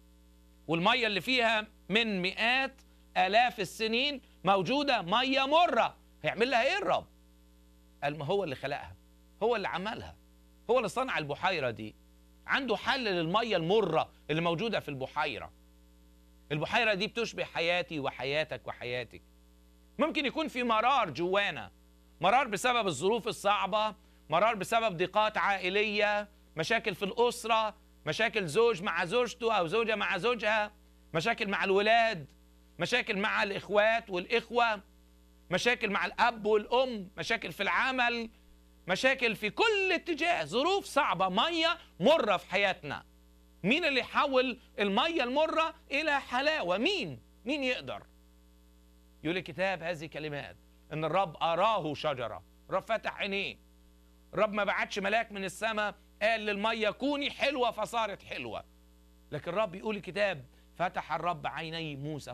والمية اللي فيها من مئات آلاف السنين موجودة مية مرة، هيعمل لها إيه الرب؟ قال ما هو اللي خلقها، هو اللي عملها، هو اللي صنع البحيرة دي، عنده حل للمية المرة اللي موجودة في البحيرة. البحيرة دي بتشبه حياتي وحياتك وحياتك. ممكن يكون في مرار جوانا، مرار بسبب الظروف الصعبة، مرار بسبب ضيقات عائلية، مشاكل في الأسرة، مشاكل زوج مع زوجته أو زوجة مع زوجها، مشاكل مع الولاد، مشاكل مع الإخوات والإخوة، مشاكل مع الأب والأم، مشاكل في العمل، مشاكل في كل اتجاه، ظروف صعبة، مية مرة في حياتنا. مين اللي يحول المية المرة إلى حلاوة؟ مين يقدر؟ يقول الكتاب هذه كلمات إن الرب أراه شجرة. الرب فتح عينيه. الرب ما بعتش ملاك من السماء قال للمية كوني حلوة فصارت حلوة، لكن الرب يقول الكتاب فتح الرب عيني موسى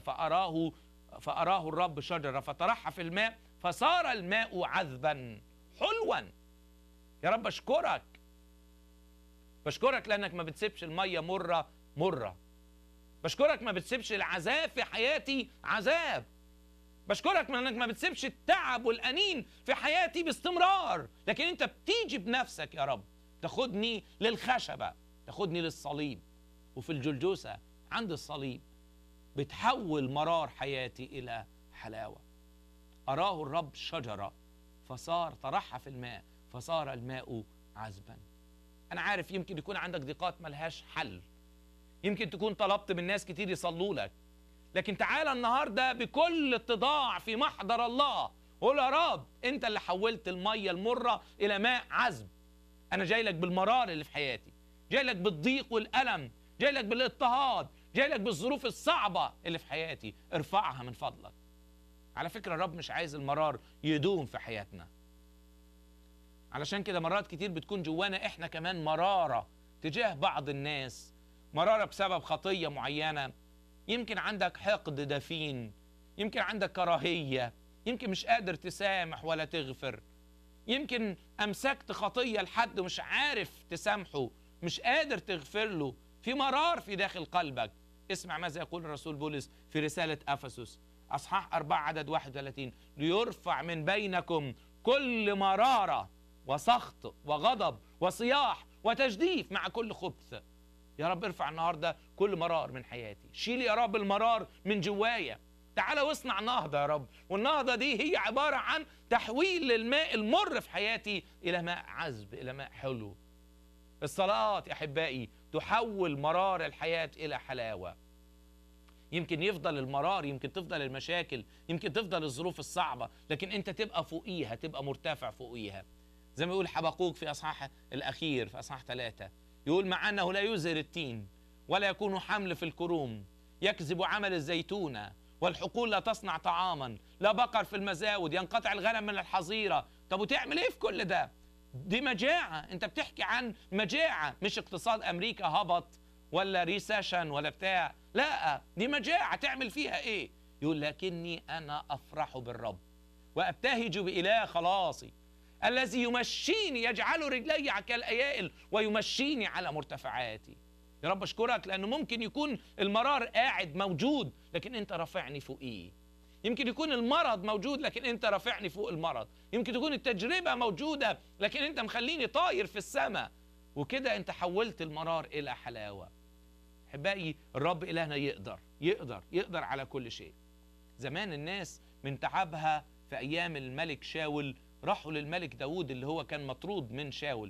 فأراه الرب شجرة فترحى في الماء فصار الماء عذبا حلوا. يا رب بشكرك لأنك ما بتسيبش المية مرة. بشكرك ما بتسيبش العذاب في حياتي عذاب. بشكرك لأنك ما بتسيبش التعب والأنين في حياتي باستمرار، لكن أنت بتيجي بنفسك يا رب تاخدني للخشبة، تاخدني للصليب، وفي الجلجوسة عند الصليب بتحول مرار حياتي إلى حلاوة. أراه الرب شجرة ترحى في الماء فصار الماء عذبا. أنا عارف يمكن يكون عندك ضيقات ملهاش حل، يمكن تكون طلبت من ناس كتير يصلوا لك، لكن تعالى النهاردة بكل اتضاع في محضر الله قول يا رب أنت اللي حولت المية المرة إلى ماء عذب. أنا جاي لك بالمرار اللي في حياتي، جاي لك بالضيق والألم، جاي لك بالاضطهاد، جاي لك بالظروف الصعبة اللي في حياتي، ارفعها من فضلك. على فكرة الرب مش عايز المرار يدوم في حياتنا، علشان كده مرات كتير بتكون جوانا احنا كمان مرارة تجاه بعض الناس، مرارة بسبب خطية معينة، يمكن عندك حقد دفين، يمكن عندك كراهية، يمكن مش قادر تسامح ولا تغفر، يمكن أمسكت خطية لحد مش عارف تسامحه، مش قادر تغفر له، في مرار في داخل قلبك. اسمع ماذا يقول الرسول بولس في رسالة أفسس أصحاح 4 عدد 31 ليرفع من بينكم كل مرارة وسخط وغضب وصياح وتجديف مع كل خبث. يا رب ارفع النهاردة كل مرار من حياتي، شيل يا رب المرار من جوايا، تعالى واصنع نهضة يا رب، والنهضة دي هي عبارة عن تحويل الماء المر في حياتي إلى ماء عذب، إلى ماء حلو. الصلاة يا أحبائي تحول مرار الحياة إلى حلاوة. يمكن يفضل المرار، يمكن تفضل المشاكل، يمكن تفضل الظروف الصعبة، لكن أنت تبقى فوقيها، تبقى مرتفع فوقيها. زي ما يقول حبقوق في أصحاح الأخير في أصحاح 3 يقول مع أنه لا يزهر التين ولا يكون حمل في الكروم، يكذب عمل الزيتونة والحقول لا تصنع طعاما، لا بقر في المزاود، ينقطع الغنم من الحظيرة. طب وتعمل ايه في كل ده؟ دي مجاعة، انت بتحكي عن مجاعة، مش اقتصاد امريكا هبط ولا ريسيشن ولا بتاع، لا دي مجاعة، تعمل فيها ايه؟ يقول لكني انا افرح بالرب وابتهج بإله خلاصي الذي يمشيني، يجعل رجلي كالأيائل ويمشيني على مرتفعاتي. يا رب اشكرك لانه ممكن يكون المرار قاعد موجود لكن انت رافعني فوقيه، يمكن يكون المرض موجود لكن انت رافعني فوق المرض، يمكن تكون التجربة موجودة لكن انت مخليني طاير في السماء، وكده انت حولت المرار الى حلاوة. أحبائي الرب إلهنا يقدر على كل شيء. زمان الناس من تعبها في أيام الملك شاول راحوا للملك داود اللي هو كان مطرود من شاول،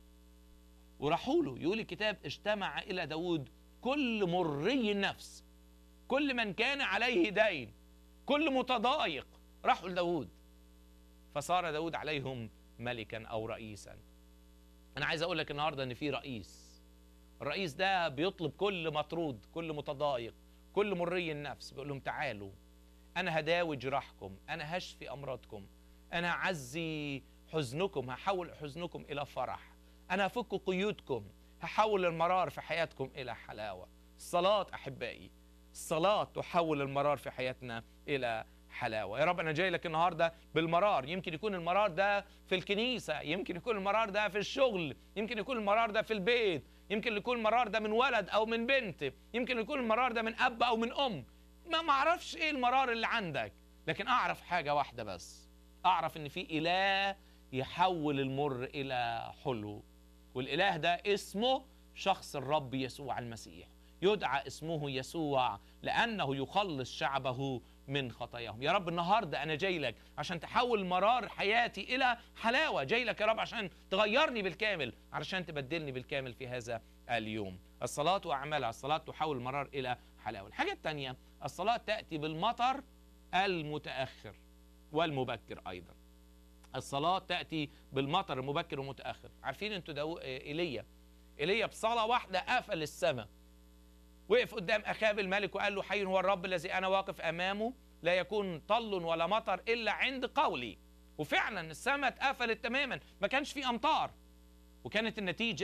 وراحوا له. يقول الكتاب اجتمع إلى داود كل مري النفس، كل من كان عليه دين، كل متضايق، راحوا لداود، فصار داود عليهم ملكا أو رئيسا. أنا عايز أقول لك النهاردة إن في رئيس، الرئيس ده بيطلب كل مطرود، كل متضايق، كل مري النفس، بيقول لهم تعالوا أنا هداوي جراحكم، أنا هشفي أمراضكم، أنا هعزي حزنكم، هحول حزنكم إلى فرح، أنا هفك قيودكم، هحول المرار في حياتكم إلى حلاوة. الصلاة أحبائي، الصلاة تحول المرار في حياتنا إلى حلاوة. يا رب أنا جاي لك النهاردة بالمرار. يمكن يكون المرار ده في الكنيسة، يمكن يكون المرار ده في الشغل، يمكن يكون المرار ده في البيت، يمكن يكون المرار ده من ولد أو من بنت، يمكن يكون المرار ده من أب أو من أم. ما أعرفش إيه المرار اللي عندك، لكن أعرف حاجة واحدة بس، أعرف إن في إله يحول المر إلى حلو، والإله ده اسمه شخص الرب يسوع المسيح. يدعى اسمه يسوع لأنه يخلص شعبه من خطاياهم. يا رب النهاردة أنا جاي لك عشان تحول مرار حياتي إلى حلاوة، جاي لك يا رب عشان تغيرني بالكامل، علشان تبدلني بالكامل في هذا اليوم. الصلاة وأعمالها، الصلاة تحول المرار إلى حلاوة. الحاجة الثانية، الصلاة تأتي بالمطر المتأخر والمبكر أيضا. الصلاة تأتي بالمطر المبكر والمتأخر. عارفين انتوا إيليا بصلاة واحدة قفل السماء، وقف قدام أخاب الملك وقال له حي هو الرب الذي أنا واقف أمامه، لا يكون طل ولا مطر إلا عند قولي. وفعلا السماء اتقفلت تماما، ما كانش في أمطار، وكانت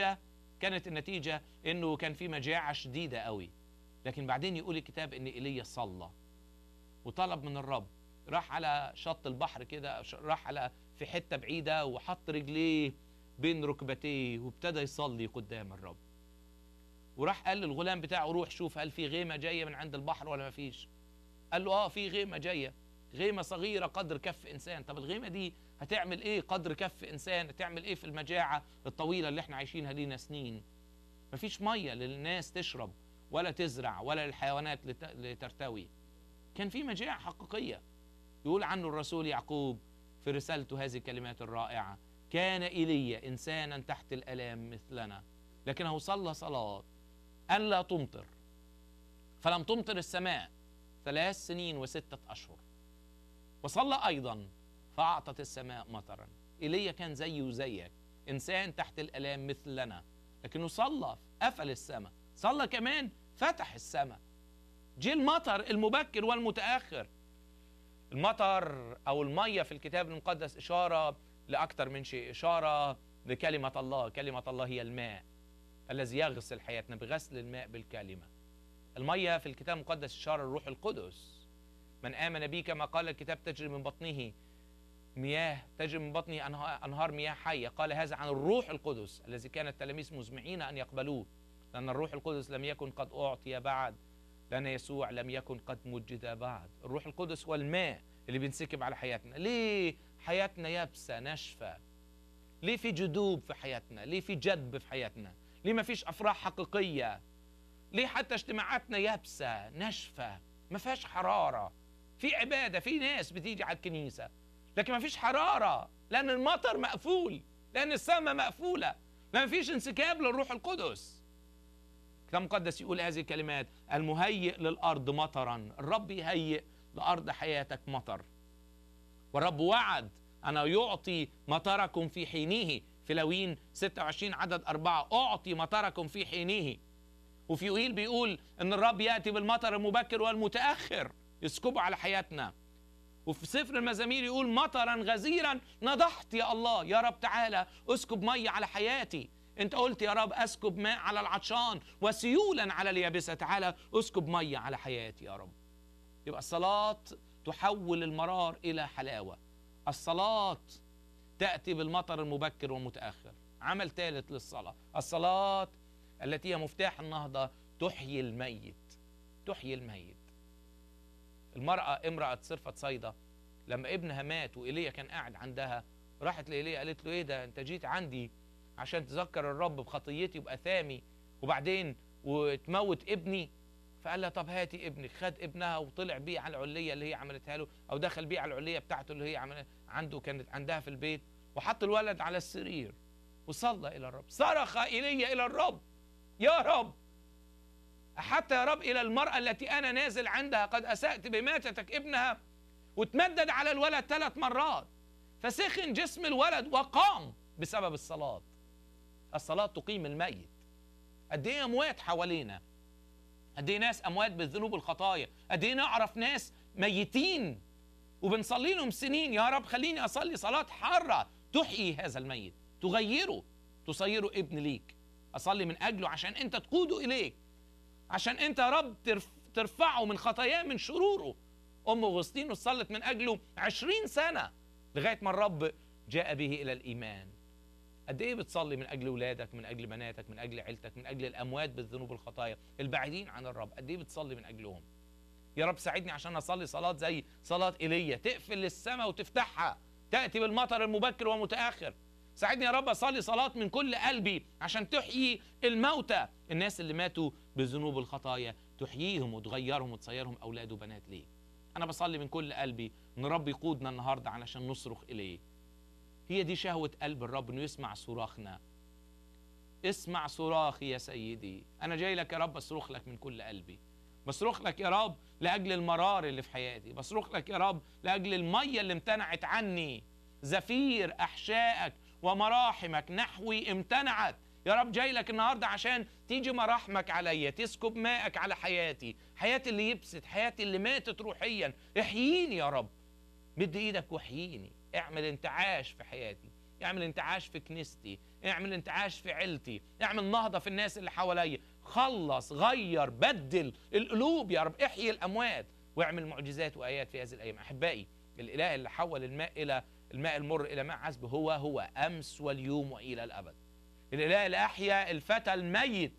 النتيجة إنه كان في مجاعة شديدة قوي. لكن بعدين يقول الكتاب إن إيليا صلى وطلب من الرب، راح على شط البحر كده، راح في حتة بعيدة وحط رجليه بين ركبتيه وابتدى يصلي قدام الرب. وراح قال للغلام بتاعه روح شوف هل في غيمة جاية من عند البحر ولا ما فيش. قال له في غيمة جاية، غيمة صغيرة قدر كف إنسان. طب الغيمة دي هتعمل إيه قدر كف إنسان؟ هتعمل إيه في المجاعة الطويلة اللي احنا عايشينها لينا سنين؟ مفيش مية للناس تشرب ولا تزرع ولا للحيوانات لترتوي. كان في مجاعة حقيقية. يقول عنه الرسول يعقوب في رسالته هذه الكلمات الرائعة: كان إيليا إنسانا تحت الآلام مثلنا، لكنه صلى صلاة أن لا تمطر، فلم تمطر السماء 3 سنين و6 أشهر، وصلى أيضا فأعطت السماء مطرا. إيليا كان زيه وزيك، إنسان تحت الآلام مثلنا، لكنه صلى قفل السماء، صلى كمان فتح السماء. جه المطر المبكر والمتأخر. المطر أو المية في الكتاب المقدس إشارة لأكثر من شيء، إشارة لكلمة الله. كلمة الله هي الماء الذي يغسل حياتنا بغسل الماء بالكلمة. المية في الكتاب المقدس إشارة للروح القدس. من آمن بي كما قال الكتاب تجري من بطنه مياه، تجري من بطنه أنهار مياه حية. قال هذا عن الروح القدس الذي كان التلاميذ مزمعين أن يقبلوه، لأن الروح القدس لم يكن قد أعطي بعد، لأن يسوع لم يكن قد مجد بعد. الروح القدس هو الماء اللي بينسكب على حياتنا. ليه حياتنا يابسة ناشفة؟ ليه في جدوب في حياتنا؟ ليه في جدب في حياتنا؟ ليه ما فيش أفراح حقيقية؟ ليه حتى اجتماعاتنا يابسة ناشفة ما فيهاش حرارة؟ في عبادة، في ناس بتيجي على الكنيسة، لكن ما فيش حرارة، لأن المطر مقفول، لأن السماء مقفولة، لأن ما فيش انسكاب للروح القدس. الكتاب المقدس يقول هذه الكلمات: المهيئ للأرض مطرا. الرب يهيئ لأرض حياتك مطر، والرب وعد أنا يعطي مطركم في حينه. في لاويين 26 عدد 4: أعطي مطركم في حينه. وفي يوئيل بيقول أن الرب يأتي بالمطر المبكر والمتأخر يسكبه على حياتنا. وفي سفر المزامير يقول مطرا غزيرا نضحت يا الله. يا رب تعالى اسكب مية على حياتي. انت قلت يا رب اسكب ماء على العطشان وسيولا على اليابسة. تعالى اسكب مية على حياتي يا رب. يبقى الصلاة تحول المرار إلى حلاوة. الصلاة تأتي بالمطر المبكر والمتأخر. عمل ثالث للصلاة، الصلاة التي هي مفتاح النهضة تحيي الميت. تحيي الميت. امرأة صرفة صيدا لما ابنها مات وإيليا كان قاعد عندها، راحت لإيليا قالت له ايه ده، انت جيت عندي عشان تذكر الرب بخطيتي وبأثامي، وبعدين وتموت ابني؟ فقال لها طب هاتي ابنك. خد ابنها وطلع بيه على العليه اللي هي عملتها له، او دخل بيه على العليه بتاعته اللي هي كانت عندها في البيت، وحط الولد على السرير وصلى الى الرب. صرخ ايليا الى الرب: يا رب، حتى يا رب الى المراه التي انا نازل عندها قد اسأت بماتتك ابنها؟ وتمدد على الولد 3 مرات، فسخن جسم الولد وقام بسبب الصلاة. الصلاة تقيم الميت. قد ايه اموات حوالينا، قد ايه ناس اموات بالذنوب والخطايا، قد ايه نعرف ناس ميتين وبنصلي لهم سنين. يا رب خليني اصلي صلاة حارة تحيي هذا الميت، تغيره، تصيره ابن ليك. اصلي من اجله عشان انت تقوده اليك، عشان انت يا رب ترفعه من خطاياه، من شروره. ام اغسطينوس صلت من اجله 20 سنة لغاية ما الرب جاء به الى الايمان. قد ايه بتصلي من اجل اولادك، من اجل بناتك، من اجل عيلتك، من اجل الاموات بالذنوب والخطايا البعيدين عن الرب؟ قد ايه بتصلي من اجلهم؟ يا رب ساعدني عشان اصلي صلاة زي صلاة ايليا، تقفل السماء وتفتحها، تأتي بالمطر المبكر ومتأخر. ساعدني يا رب اصلي صلاة من كل قلبي عشان تحيي الموتى، الناس اللي ماتوا بالذنوب والخطايا، تحييهم وتغيرهم وتصيرهم اولاد وبنات ليك. انا بصلي من كل قلبي ان الرب يقودنا النهارده علشان نصرخ اليه. هي دي شهوة قلب الرب، انه يسمع صراخنا. اسمع صراخي يا سيدي، انا جاي لك يا رب اصرخ لك من كل قلبي. بصرخ لك يا رب لاجل المرار اللي في حياتي، بصرخ لك يا رب لاجل الميه اللي امتنعت عني. زفير احشائك ومراحمك نحوي امتنعت. يا رب جاي لك النهارده عشان تيجي مراحمك عليا، تسكب ماءك على حياتي، حياتي اللي يبست، حياتي اللي ماتت روحيا. احييني يا رب، مد ايدك واحييني. اعمل انتعاش في حياتي، اعمل انتعاش في كنيستي، اعمل انتعاش في عيلتي، اعمل نهضة في الناس اللي حواليا. خلص، غير، بدل القلوب يا رب، احيي الاموات واعمل معجزات وايات في هذه الايام. احبائي، الاله اللي حول الماء المر الى ماء عذب هو امس واليوم والى الابد. الاله اللي احيا الفتى الميت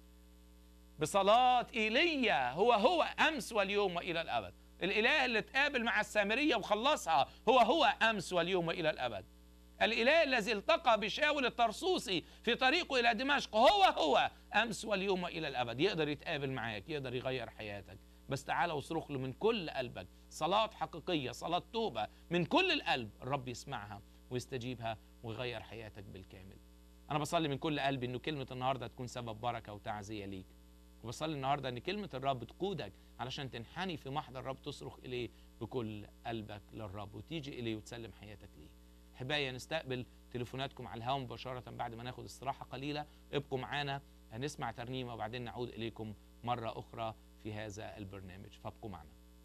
بصلاة ايليا هو امس واليوم والى الابد. الاله اللي اتقابل مع السامريه وخلصها هو امس واليوم والى الابد. الاله الذي التقى بشاول الطرسوسي في طريقه الى دمشق هو امس واليوم والى الابد. يقدر يتقابل معاك، يقدر يغير حياتك، بس تعالى واصرخ له من كل قلبك صلاة حقيقية، صلاة توبة من كل القلب. الرب يسمعها ويستجيبها ويغير حياتك بالكامل. انا بصلي من كل قلبي انه كلمة النهاردة تكون سبب بركة وتعزية ليك، وبصلي النهاردة ان كلمة الرب تقودك علشان تنحني في محضر الرب، تصرخ اليه بكل قلبك للرب وتيجي اليه وتسلم حياتك ليه. احبائي، نستقبل تليفوناتكم على الهواء مباشرة بعد ما ناخد استراحة قليلة. ابقوا معانا، هنسمع ترنيمة وبعدين نعود اليكم مرة اخرى في هذا البرنامج، فابقوا معنا.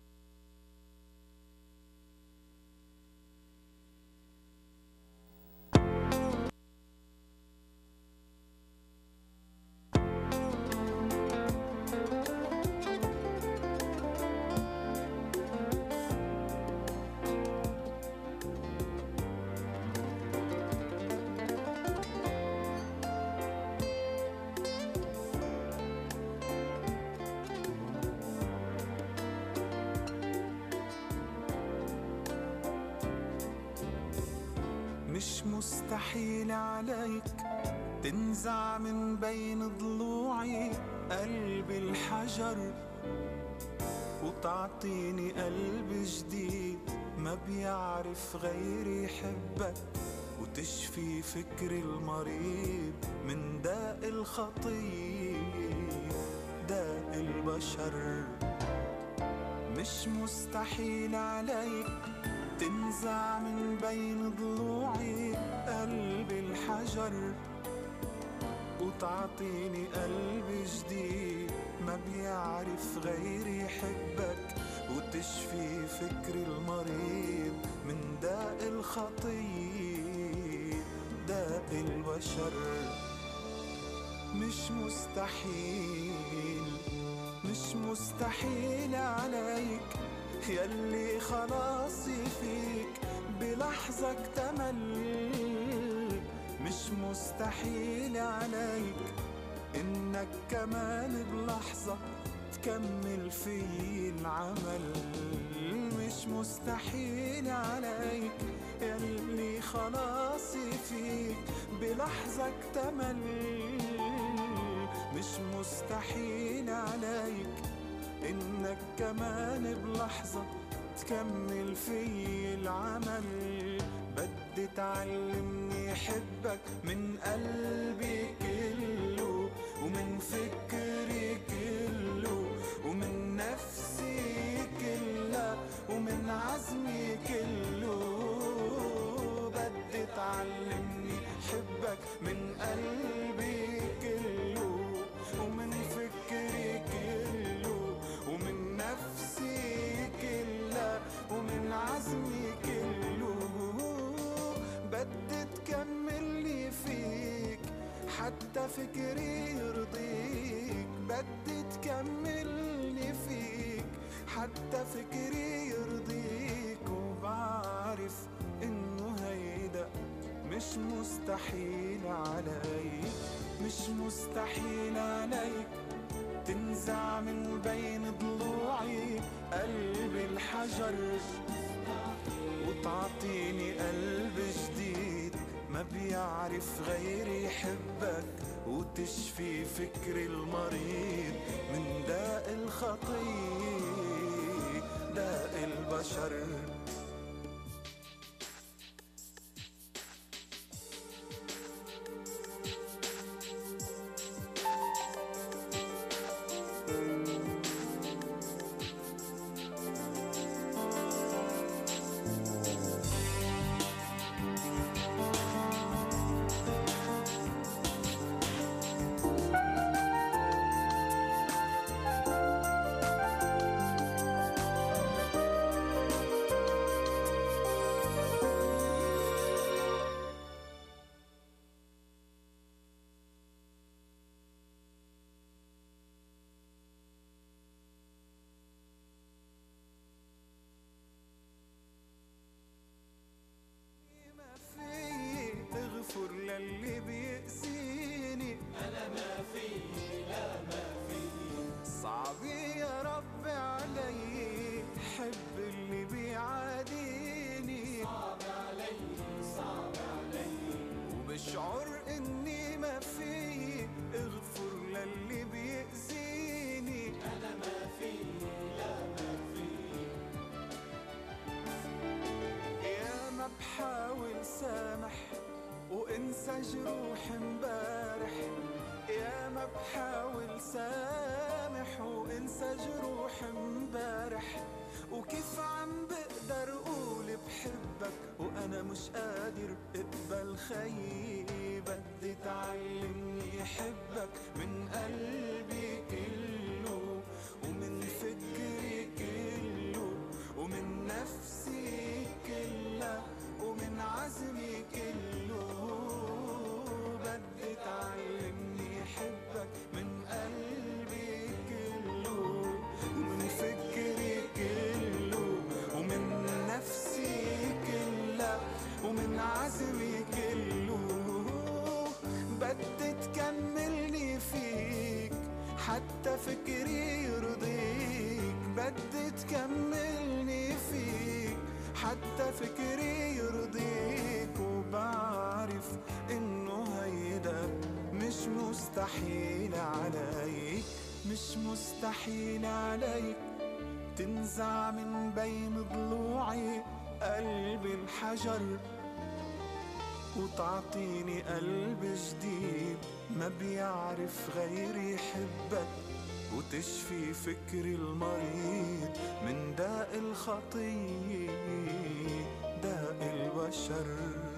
مش مستحيل عليك تنزع من بين ضلوعي قلب الحجر وتعطيني قلب جديد ما بيعرف غير يحبك، وتشفي فكري المريض من داء الخطية داء البشر. مش مستحيل عليك تنزع من بين ضلوعي قلب الحجر وتعطيني قلب جديد ما بيعرف غير يحبك، وتشفي فكري المريض من داء الخطية داء البشر. مش مستحيل عليك يلي خلاصي فيك بلحظة اكتمل. مش مستحيل عليك إنك كمان بلحظة تكمل في العمل. مش مستحيل عليك يلي خلاصي فيك بلحظة اكتمل. مش مستحيل عليك إنك كمان بلحظة تكمل في العمل. بدي تعلمني حبك من قلبي كله ومن فكري كله ومن نفسي كلها ومن عزمي كله. بدي تعلمني حبك من قلبي كله ومن فكري كله ومن نفسي كلها ومن عزمي كله. بدي تكملني فيك حتى فكري يرضيك. بدي تكملني فيك حتى فكري يرضيك. وبعرف إنه هيدا مش مستحيل عليك. مش مستحيل عليك تنزع من بين ضلوعي قلب الحجر وتعطيني قلب جديد ما بيعرف غيري يحبك وتشفي فكري المريض من داء الخطية داء البشر. للي بيأذيني أنا ما في لا ما في. صعب يا رب علي حب اللي بيعاديني. صعب علي صعب علي وبشعر إني ما في. اغفر للي بيأذيني أنا ما في لا ما في. يا ما بحاول سامح وانسى جروح امبارح. يا ما بحاول سامح وانسى جروح امبارح. وكيف عم بقدر اقول بحبك وانا مش قادر اقبل خيي. بدي تعلمني حبك من قلبي كله ومن فكري كله ومن نفسي كلها ومن عزمي كله. بدي تعلمني حبك من قلبي كله ومن فكري كله ومن نفسي كلها ومن عزمي كله. بدي تكملني فيك حتى فكري يرضيك. بدي تكملني فيك حتى فكري يرضيك. وبعرف إنه هيدا مش مستحيل عليك. مش مستحيل عليك تنزع من بين ضلوعي قلب الحجر وتعطيني قلب جديد ما بيعرف غيري يحبك وتشفي فكري المريض من داء الخطية داء البشر.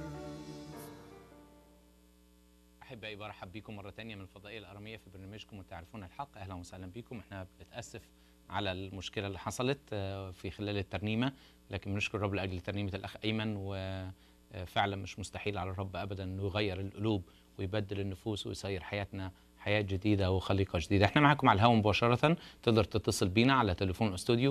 أحبائي برحب بكم مرة تانية من الفضائية الأرامية في برنامجكم وتعرفون الحق. أهلا وسهلا بكم. احنا بنتأسف على المشكلة اللي حصلت في خلال الترنيمة، لكن بنشكر الرب لأجل ترنيمة الأخ أيمن. وفعلا مش مستحيل على الرب أبدا أنه يغير القلوب ويبدل النفوس ويصير حياتنا حياة جديدة وخليقة جديدة. احنا معكم على الهواء مباشرة. تقدر تتصل بينا على تليفون الاستوديو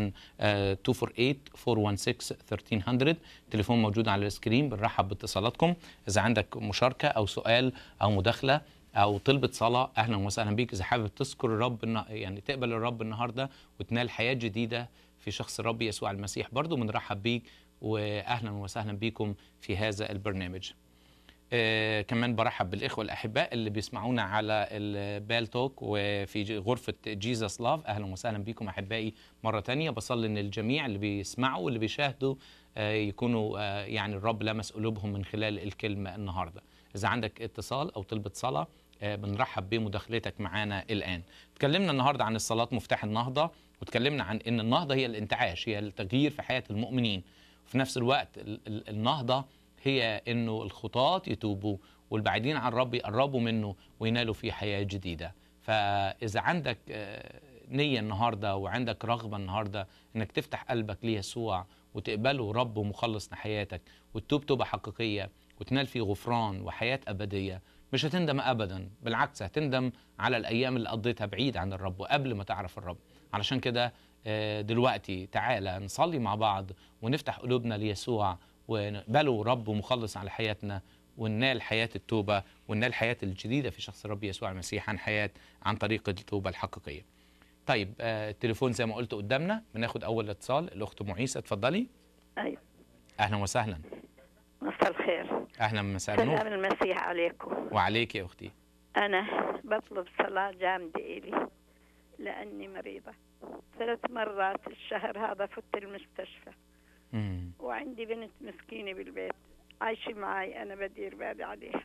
248-416-1300. تليفون موجود على السكرين. بنرحب باتصالاتكم. إذا عندك مشاركة أو سؤال أو مداخلة أو طلبة صلاة أهلا وسهلا بيك. إذا حابب تذكر الرب يعني تقبل الرب النهاردة وتنال حياة جديدة في شخص الرب يسوع المسيح، برضو بنرحب بيك وأهلا وسهلا بيكم في هذا البرنامج. كمان برحب بالإخوة الأحباء اللي بيسمعونا على البال توك وفي غرفة جيزس لاف. أهلا وسهلا بكم أحبائي مرة تانية. بصلي إن الجميع اللي بيسمعوا واللي بيشاهدوا يكونوا يعني الرب لمس قلوبهم من خلال الكلمة النهاردة. إذا عندك اتصال أو طلبة صلاة بنرحب بمداخلتك معانا الآن. تكلمنا النهاردة عن الصلاة مفتاح النهضة، وتكلمنا عن إن النهضة هي الانتعاش، هي التغيير في حياة المؤمنين. وفي نفس الوقت النهضة هي إنه الخطاة يتوبوا والبعيدين عن الرب يقربوا منه وينالوا فيه حياة جديدة. فإذا عندك نية النهاردة وعندك رغبة النهاردة إنك تفتح قلبك ليسوع وتقبله رب ومخلص لحياتك وتتوب توبة حقيقية وتنال فيه غفران وحياة أبدية، مش هتندم أبدا، بالعكس هتندم على الأيام اللي قضيتها بعيد عن الرب وقبل ما تعرف الرب. علشان كده دلوقتي تعالى نصلي مع بعض ونفتح قلوبنا ليسوع ونقبله رب ومخلص على حياتنا وننال حياة التوبة وننال الحياة الجديدة في شخص الرب يسوع المسيح عن طريق التوبة الحقيقية. طيب التليفون زي ما قلت قدامنا، بناخد أول اتصال. الأخت معيسة اتفضلي. أيوة. أهلا وسهلا. مساء الخير. أهلا، مساء النور. سلام المسيح عليكم. وعليك يا أختي. أنا بطلب صلاة جامدة إلي لأني مريضة 3 مرات الشهر هذا فت المستشفى. وعندي بنت مسكينة بالبيت عايشة معي، أنا بدير بالي عليها.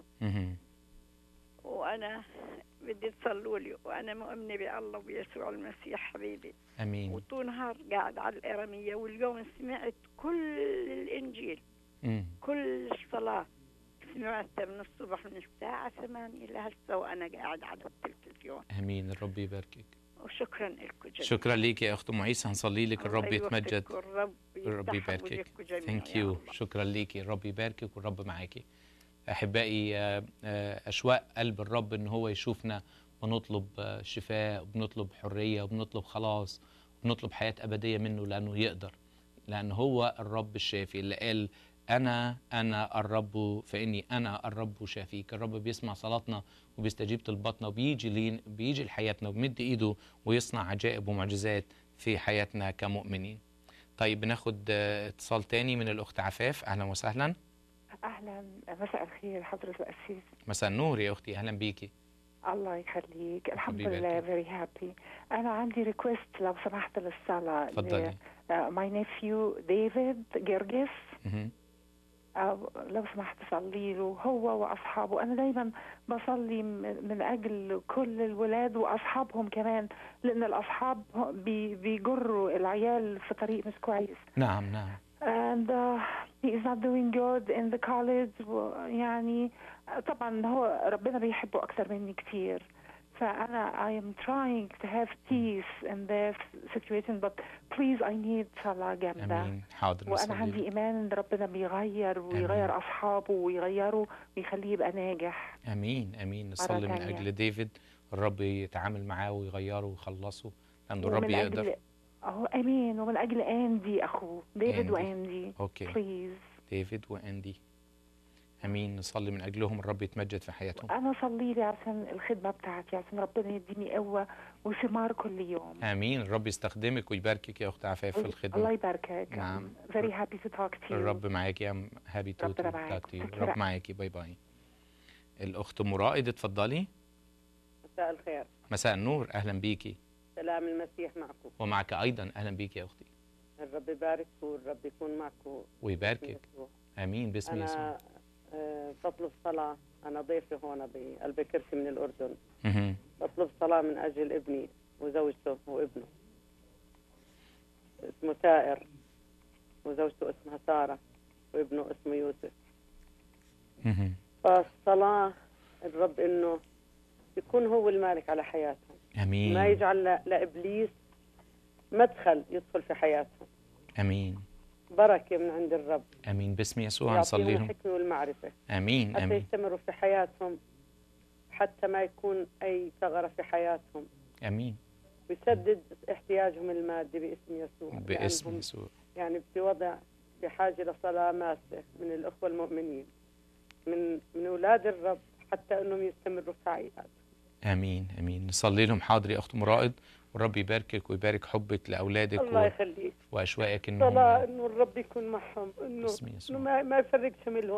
وأنا بدي تصلوا لي، وأنا مؤمنة بالله وبيسوع المسيح حبيبي. أمين. وطول نهار قاعد على الإرمية، واليوم سمعت كل الإنجيل. كل الصلاة سمعتها من الصبح من الساعة 8 لهسه وأنا قاعد على التلفزيون. أمين. الرب يباركك. وشكرا لكم جميعا. شكرا ليك يا أخت معيسة، هنصلي لك الرب يتمجد. الرب يباركك. ثانك يو. شكرا ليكي. الرب يباركك والرب معاكي. أحبائي، أشواق قلب الرب إن هو يشوفنا ونطلب شفاء وبنطلب حرية وبنطلب خلاص وبنطلب حياة أبدية منه، لأنه يقدر، لأن هو الرب الشافي اللي قال أنا الرب فإني أنا الرب شافيك. الرب بيسمع صلاتنا وبيستجيب طلباتنا وبيجي لحياتنا وبيمد إيده ويصنع عجائب ومعجزات في حياتنا كمؤمنين. طيب بناخد اتصال تاني من الأخت عفاف. أهلا وسهلا. أهلا، مساء الخير حضرة الأسيس. مساء النور يا أختي، أهلا بيكي. الله يخليك. الحمد لله very happy. أنا عندي ريكوست لو سمحت للصلاة. اتفضلي. my nephew ديفيد جرجس. لو سمحت صلي له هو وأصحابه. أنا دايما بصلي من أجل كل الولاد وأصحابهم كمان، لأن الأصحاب بيجروا العيال في طريق مش كويس. نعم. and he is not doing good in the college. يعني طبعا هو ربنا بيحبه أكثر مني كتير، فأنا I am trying to have peace in this situation, but please I need صلاة جامدة. أمين. حاضر. وأنا عندي إيمان إن ربنا بيغير ويغير أصحابه ويغيره ويخليه يبقى ناجح. أمين. نصلي من أجل ديفيد، الرب يتعامل معاه ويغيره ويخلصه، لأن الرب يقدر. امين. ومن اجل اندي اخوه ديفيد واندي. اوكي. بليز. ديفيد واندي. امين. نصلي من اجلهم، الرب يتمجد في حياتهم. انا صلي لي عشان الخدمه بتاعتي، عشان ربنا يديني قوه وثمار كل يوم. امين. الرب يستخدمك ويباركك يا اخت عفاف في الخدمه. الله يباركك. نعم. very happy to talk to you. الرب معاكي. ام هابي تو توك تو يو. الرب معاكي. باي باي. الاخت مرائد اتفضلي. مساء الخير. مساء النور. اهلا بيكي. سلام المسيح معكم. ومعك ايضا. اهلا بيكي يا اختي. الرب يبارك والرب يكون معكم ويباركك. امين باسم يسوع. انا بطلب صلاه. انا ضيفه هون بألبكركي من الاردن. بطلب صلاه من اجل ابني وزوجته وابنه. اسمه سائر وزوجته اسمها ساره وابنه اسمه يوسف. فالصلاه الرب انه يكون هو المالك على حياتهم. امين. ما يجعل لابليس مدخل يدخل في حياتهم. امين. بركه من عند الرب. امين باسم يسوع. نصلي لهم الحكمه والمعرفه. امين. حتى يستمروا في حياتهم، حتى ما يكون اي ثغره في حياتهم. امين. ويسدد احتياجهم المادي باسم يسوع. باسم يسوع. يعني في وضع بحاجه لصلاه ماسه من الاخوه المؤمنين، من اولاد الرب، حتى انهم يستمروا في حياتهم. امين. نصلي لهم. حاضر يا اخت مرائد، والرب يباركك ويبارك حبك لاولادك. الله يخليك. واشواقك انه صلاة انه الرب يكون معهم، انه ما يفرقش منهم،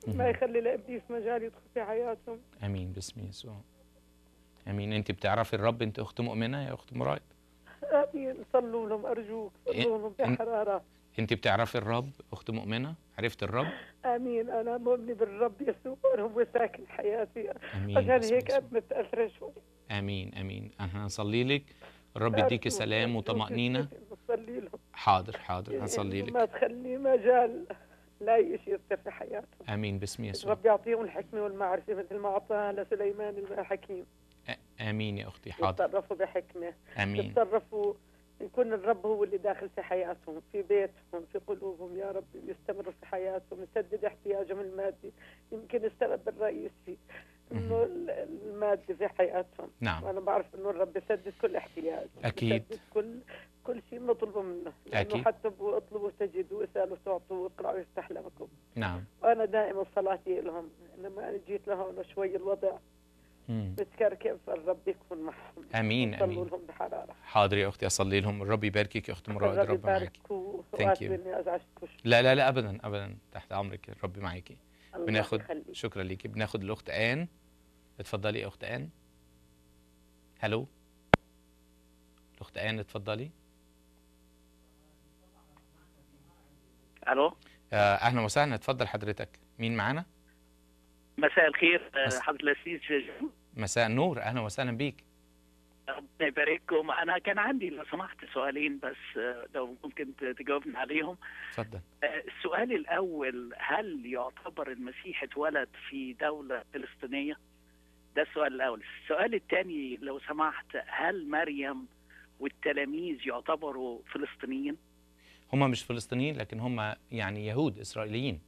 ما يخلي لابليس مجال يدخل في حياتهم. امين باسم يسوع. امين. انت بتعرفي الرب، انت اخت مؤمنه يا اخت مراد؟ امين. صلوا لهم ارجوك، صلوا لهم بحراره. انت بتعرفي الرب، اخت مؤمنه، عرفت الرب؟ امين. انا مؤمنه بالرب يسوع، هو ساكن حياتي. امين. عشان باسم هيك يسوع. انا متاثره شوي. امين امين. انا هصلي لك، الرب يديك سلام وطمأنينة. بصلي لهم. حاضر حاضر هصلي ما لك. تخلي مجال لا شيء يصير في حياتهم. امين باسم يسوع. رب يعطيهم الحكمه والمعرفه مثل ما اعطاها لسليمان الحكيم. امين يا اختي. حاضر. يتصرفوا بحكمه. امين. يتصرفوا، يكون الرب هو اللي داخل في حياتهم، في بيتهم، في قلوبهم. يا رب يستمروا في حياتهم، يسدد احتياجهم المادي. يمكن السبب الرئيسي انه المادي في حياتهم. نعم. وانا بعرف انه الرب يسدد كل احتياج. اكيد. يسدد كل شيء بنطلبه منه، لانه أكيد. حتى اطلبوا تجدوا، اسالوا تعطوا، واقرأوا يفتح لكم. نعم. وانا دائما صلاتي لهم. لما انا جيت لهون شوي الوضع بتكركب، فالرب يكون معهم. امين صلوا امين. لهم بحراره. حاضر يا اختي اصلي لهم. الرب يباركك يا اخت مراد. الرب معاكي. ثانك يو. اني ازعجتكم. لا لا لا ابدا ابدا، تحت امرك، الرب معاكي. الله بناخد يخليك. شكرا ليكي. بناخد الاخت ان. اتفضلي يا اخت ان. هلو الاخت ان اتفضلي. الو. اهلا وسهلا. اتفضل حضرتك. مين معانا؟ مساء الخير حضرة الأسيس. مساء النور. اهلا وسهلا بيك. ربنا يبارككم. انا كان عندي لو سمحت سؤالين بس، لو ممكن تجاوبني عليهم. اتفضل. السؤال الاول، هل يعتبر المسيح اتولد في دولة فلسطينية؟ ده السؤال الاول. السؤال الثاني لو سمحت، هل مريم والتلاميذ يعتبروا فلسطينيين؟ هم مش فلسطينيين، لكن هم يعني يهود اسرائيليين،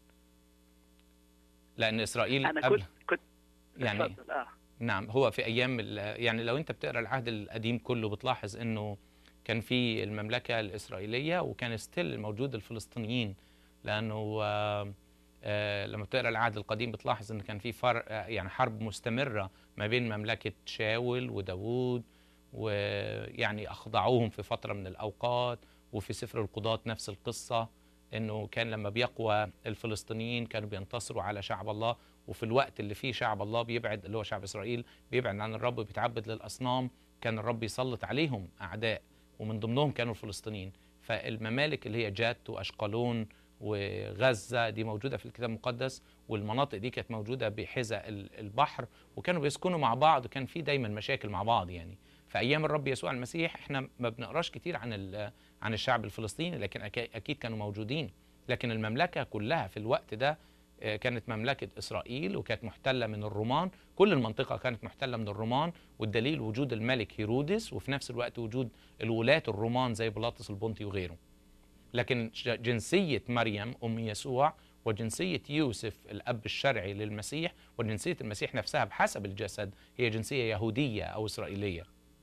لان اسرائيل انا قبل كنت يعني نعم. هو في ايام يعني لو انت بتقرا العهد القديم كله بتلاحظ انه كان في المملكه الاسرائيليه، وكان ستيل موجود الفلسطينيين، لانه لما بتقرا العهد القديم بتلاحظ ان كان في فرق، يعني حرب مستمره ما بين مملكه شاول وداوود، ويعني اخضعوهم في فتره من الاوقات. وفي سفر القضاة نفس القصه، انه كان لما بيقوى الفلسطينيين كانوا بينتصروا على شعب الله، وفي الوقت اللي فيه شعب الله بيبعد، اللي هو شعب اسرائيل بيبعد عن الرب بيتعبد للاصنام، كان الرب يسلط عليهم اعداء، ومن ضمنهم كانوا الفلسطينيين. فالممالك اللي هي جات واشقلون وغزه دي موجوده في الكتاب المقدس، والمناطق دي كانت موجوده بحذاء البحر، وكانوا بيسكنوا مع بعض، وكان في دايما مشاكل مع بعض. يعني في ايام الرب يسوع المسيح احنا ما بنقراش كتير عن الشعب الفلسطيني، لكن اكيد كانوا موجودين. لكن المملكه كلها في الوقت ده كانت مملكه اسرائيل، وكانت محتله من الرومان. كل المنطقه كانت محتله من الرومان، والدليل وجود الملك هيرودس، وفي نفس الوقت وجود الولاة الرومان زي بيلاطس البنطي وغيره. لكن جنسيه مريم ام يسوع، وجنسيه يوسف الاب الشرعي للمسيح، وجنسيه المسيح نفسها بحسب الجسد هي جنسيه يهوديه او اسرائيليه.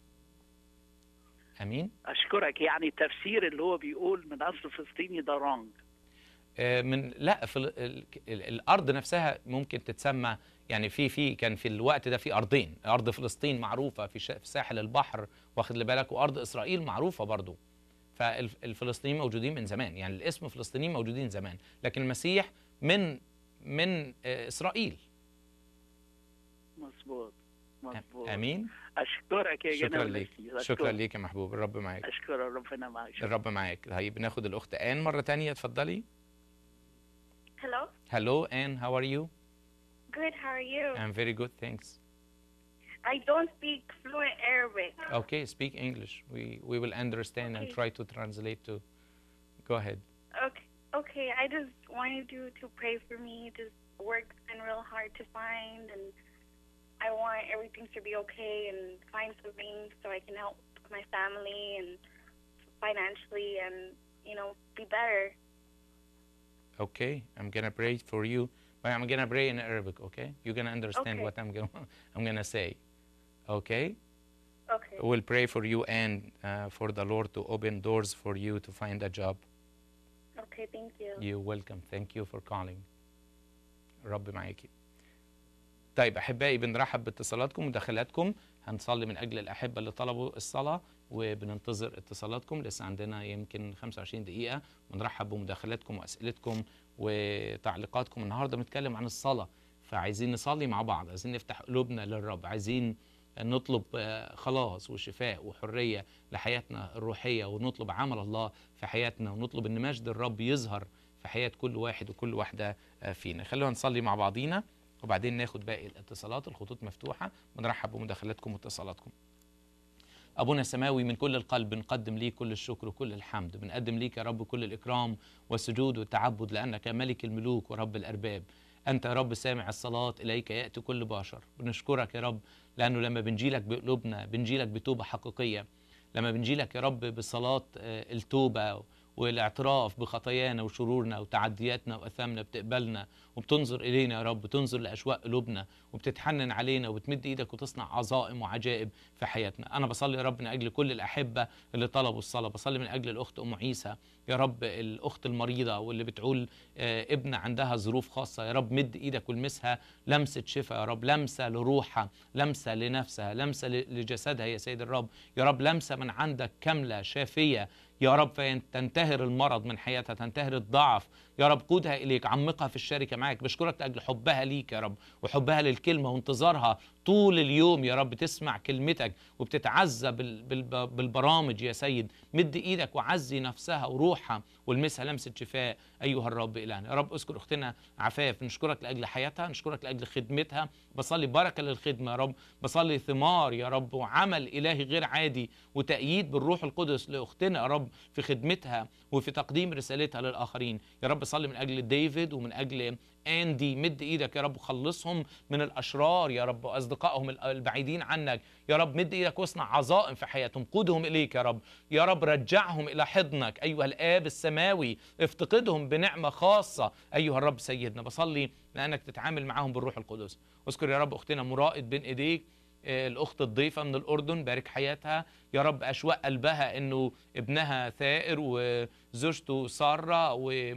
امين. اشكرك. يعني التفسير اللي هو بيقول من اصل فلسطيني ده رونج. من لا في الارض نفسها ممكن تتسمى، يعني كان في الوقت ده في ارضين، ارض فلسطين معروفه في ساحل البحر، واخد بالك، وارض اسرائيل معروفه برضو. فالفلسطينيين موجودين من زمان، يعني الاسم فلسطينيين موجودين زمان، لكن المسيح من اسرائيل. مظبوط. امين. اشكرك يا شكرا ليك. شكرا ليك يا محبوب. الرب معاك. اشكر ربنا معاك. الرب معاك. هي بناخد الاخت ان مره ثانيه. اتفضلي. Hello. Hello Anne, how are you? Good, how are you? I'm very good, thanks. I don't speak fluent Arabic. Okay, speak English. We will understand and try to translate to. Go ahead. Okay, I just wanted you to pray for me. Just work's been real hard to find, and I want everything to be okay and find something so I can help my family and financially and, be better. Okay, I'm gonna pray for you, but I'm gonna pray in Arabic. Okay, you're gonna understand what I'm gonna say. Okay. Okay. We'll pray for you and for the Lord to open doors for you to find a job. Okay, thank you. You're welcome. Thank you for calling. رب معاكي. طيب احبائي، بنرحب باتصالاتكم ومداخلاتكم. هنصلي من اجل الاحبه اللي طلبوا الصلاه. وبننتظر اتصالاتكم. لسه عندنا يمكن 25 دقيقة، بنرحب بمداخلاتكم وأسئلتكم وتعليقاتكم. النهاردة بنتكلم عن الصلاة، فعايزين نصلي مع بعض، عايزين نفتح قلوبنا للرب، عايزين نطلب خلاص وشفاء وحرية لحياتنا الروحية، ونطلب عمل الله في حياتنا، ونطلب ان مجد الرب يظهر في حياة كل واحد وكل واحدة فينا. خلونا نصلي مع بعضينا وبعدين ناخد باقي الاتصالات. الخطوط مفتوحة، بنرحب بمداخلاتكم واتصالاتكم. أبونا السماوي، من كل القلب بنقدم ليك كل الشكر وكل الحمد، بنقدم ليك يا رب كل الإكرام والسجود والتعبد، لأنك ملك الملوك ورب الأرباب. أنت يا رب سامع الصلاة، إليك يأتي كل بشر. بنشكرك يا رب لأنه لما بنجيلك بقلوبنا بنجيلك بتوبة حقيقية، لما بنجيلك يا رب بصلاة التوبة والاعتراف بخطايانا وشرورنا وتعدياتنا وأثامنا، بتقبلنا وبتنظر إلينا يا رب، بتنظر لأشواق قلوبنا وبتتحنن علينا وبتمد إيدك وتصنع عظائم وعجائب في حياتنا. أنا بصلي يا رب من أجل كل الأحبة اللي طلبوا الصلاة، بصلي من أجل الأخت أم عيسى يا رب، الأخت المريضة واللي بتقول ابن عندها ظروف خاصة، يا رب مد إيدك والمسها لمسة شفاء يا رب، لمسة لروحها، لمسة لنفسها، لمسة لجسدها يا سيد الرب، يا رب لمسة من عندك كاملة شافية يا رب، فتنتهر المرض من حياتها، تنتهر الضعف يا رب، قودها إليك، عمقها في الشركة معاك. بشكرك لأجل حبها ليك يا رب، وحبها للكلمة وانتظارها طول اليوم يا رب تسمع كلمتك وبتتعزى بالبرامج يا سيد. مد إيدك وعزي نفسها وروحها والمسها لمسة شفاء أيها الرب إلهنا. يا رب اذكر أختنا عفاف، نشكرك لأجل حياتها، نشكرك لأجل خدمتها، بصلي بركة للخدمة يا رب، بصلي ثمار يا رب وعمل إلهي غير عادي وتأييد بالروح القدس لأختنا يا رب في خدمتها وفي تقديم رسالتها للآخرين. يا رب صلي من أجل ديفيد ومن أجل أندي، مد إيدك يا رب وخلصهم من الأشرار يا رب وأصدقائهم البعيدين عنك يا رب، مد إيدك واصنع عظائم في حياتهم، قودهم إليك يا رب، يا رب رجعهم إلى حضنك أيها الآب السماوي، افتقدهم بنعمة خاصة أيها الرب سيدنا. بصلي لأنك تتعامل معهم بالروح القدس. اذكر يا رب أختنا مرائد بين إيديك، الأخت الضيفة من الأردن، بارك حياتها يا رب، أشواق قلبها أنه ابنها ثائر وزوجته سارة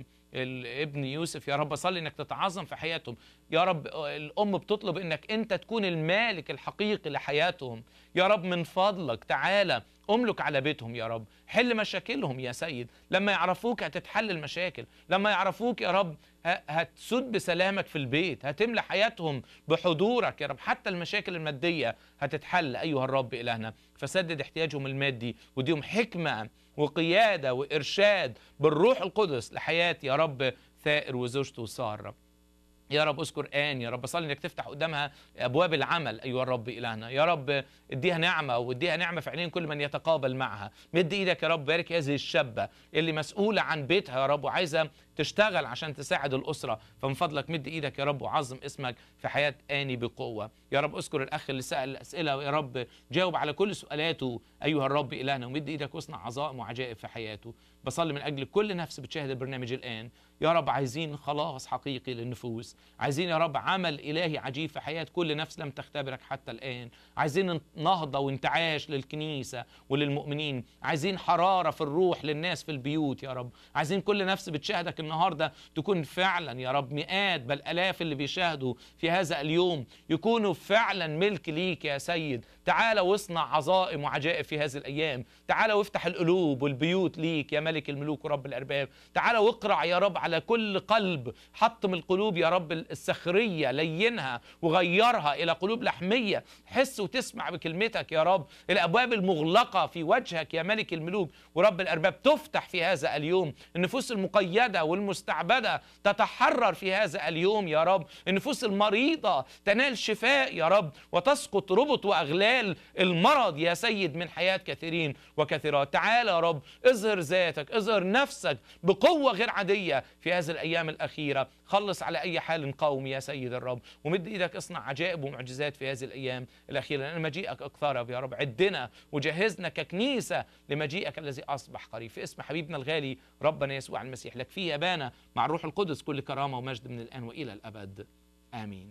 والابن يوسف يا رب، أصلي أنك تتعظم في حياتهم يا رب. الأم بتطلب أنك أنت تكون المالك الحقيقي لحياتهم يا رب، من فضلك تعالى أملك على بيتهم يا رب، حل مشاكلهم يا سيد. لما يعرفوك هتتحل المشاكل، لما يعرفوك يا رب هتسود بسلامك في البيت، هتملى حياتهم بحضورك يا رب، حتى المشاكل المادية هتتحل أيها الرب إلهنا. فسدد احتياجهم المادي وديهم حكمة وقيادة وإرشاد بالروح القدس لحياة يا رب ثائر وزوجته سارة يا رب. اذكر آن يا رب، صلي انك تفتح قدامها ابواب العمل ايها الرب الهنا يا رب، اديها نعمه واديها نعمه في عينين كل من يتقابل معها. مد ايدك يا رب، بارك هذه الشابه اللي مسؤوله عن بيتها يا رب وعايزه تشتغل عشان تساعد الأسرة، فمن فضلك مد إيدك يا رب وعظم اسمك في حياة آني بقوة يا رب. اذكر الأخ اللي سأل الأسئلة يا رب، جاوب على كل سؤالاته أيها الرب إلهنا، ومد إيدك واصنع عظائم وعجائب في حياته. بصلي من أجل كل نفس بتشاهد البرنامج الآن يا رب، عايزين خلاص حقيقي للنفوس، عايزين يا رب عمل إلهي عجيب في حياة كل نفس لم تختبرك حتى الآن، عايزين نهضة وانتعاش للكنيسة وللمؤمنين، عايزين حرارة في الروح للناس في البيوت يا رب، عايزين كل نفس بتشاهدك النهاردة تكون فعلا يا رب مئات بل آلاف اللي بيشاهدوا في هذا اليوم يكونوا فعلا ملك ليك يا سيد. تعال واصنع عظائم وعجائب في هذه الأيام، تعال وافتح القلوب والبيوت ليك يا ملك الملوك ورب الأرباب. تعال واقرع يا رب على كل قلب، حطم القلوب يا رب الصخرية، لينها وغيرها إلى قلوب لحمية حس وتسمع بكلمتك يا رب. الأبواب المغلقة في وجهك يا ملك الملوك ورب الأرباب تفتح في هذا اليوم، النفوس المقيدة والمستعبدة تتحرر في هذا اليوم يا رب، النفوس المريضة تنال شفاء يا رب، وتسقط ربط وأغلال المرض يا سيد من حياة كثيرين وكثيرات. تعال يا رب اظهر ذاتك، اظهر نفسك بقوة غير عادية في هذه الأيام الأخيرة، خلص على أي حال قومي يا سيد الرب، ومد إيدك اصنع عجائب ومعجزات في هذه الأيام الأخيرة، لأن مجيئك اقترب يا رب. عدنا وجهزنا ككنيسة لمجيئك الذي أصبح قريب، في اسم حبيبنا الغالي ربنا يسوع المسيح. لك فيه يبانا مع الروح القدس كل كرامة ومجد من الآن وإلى الأبد آمين.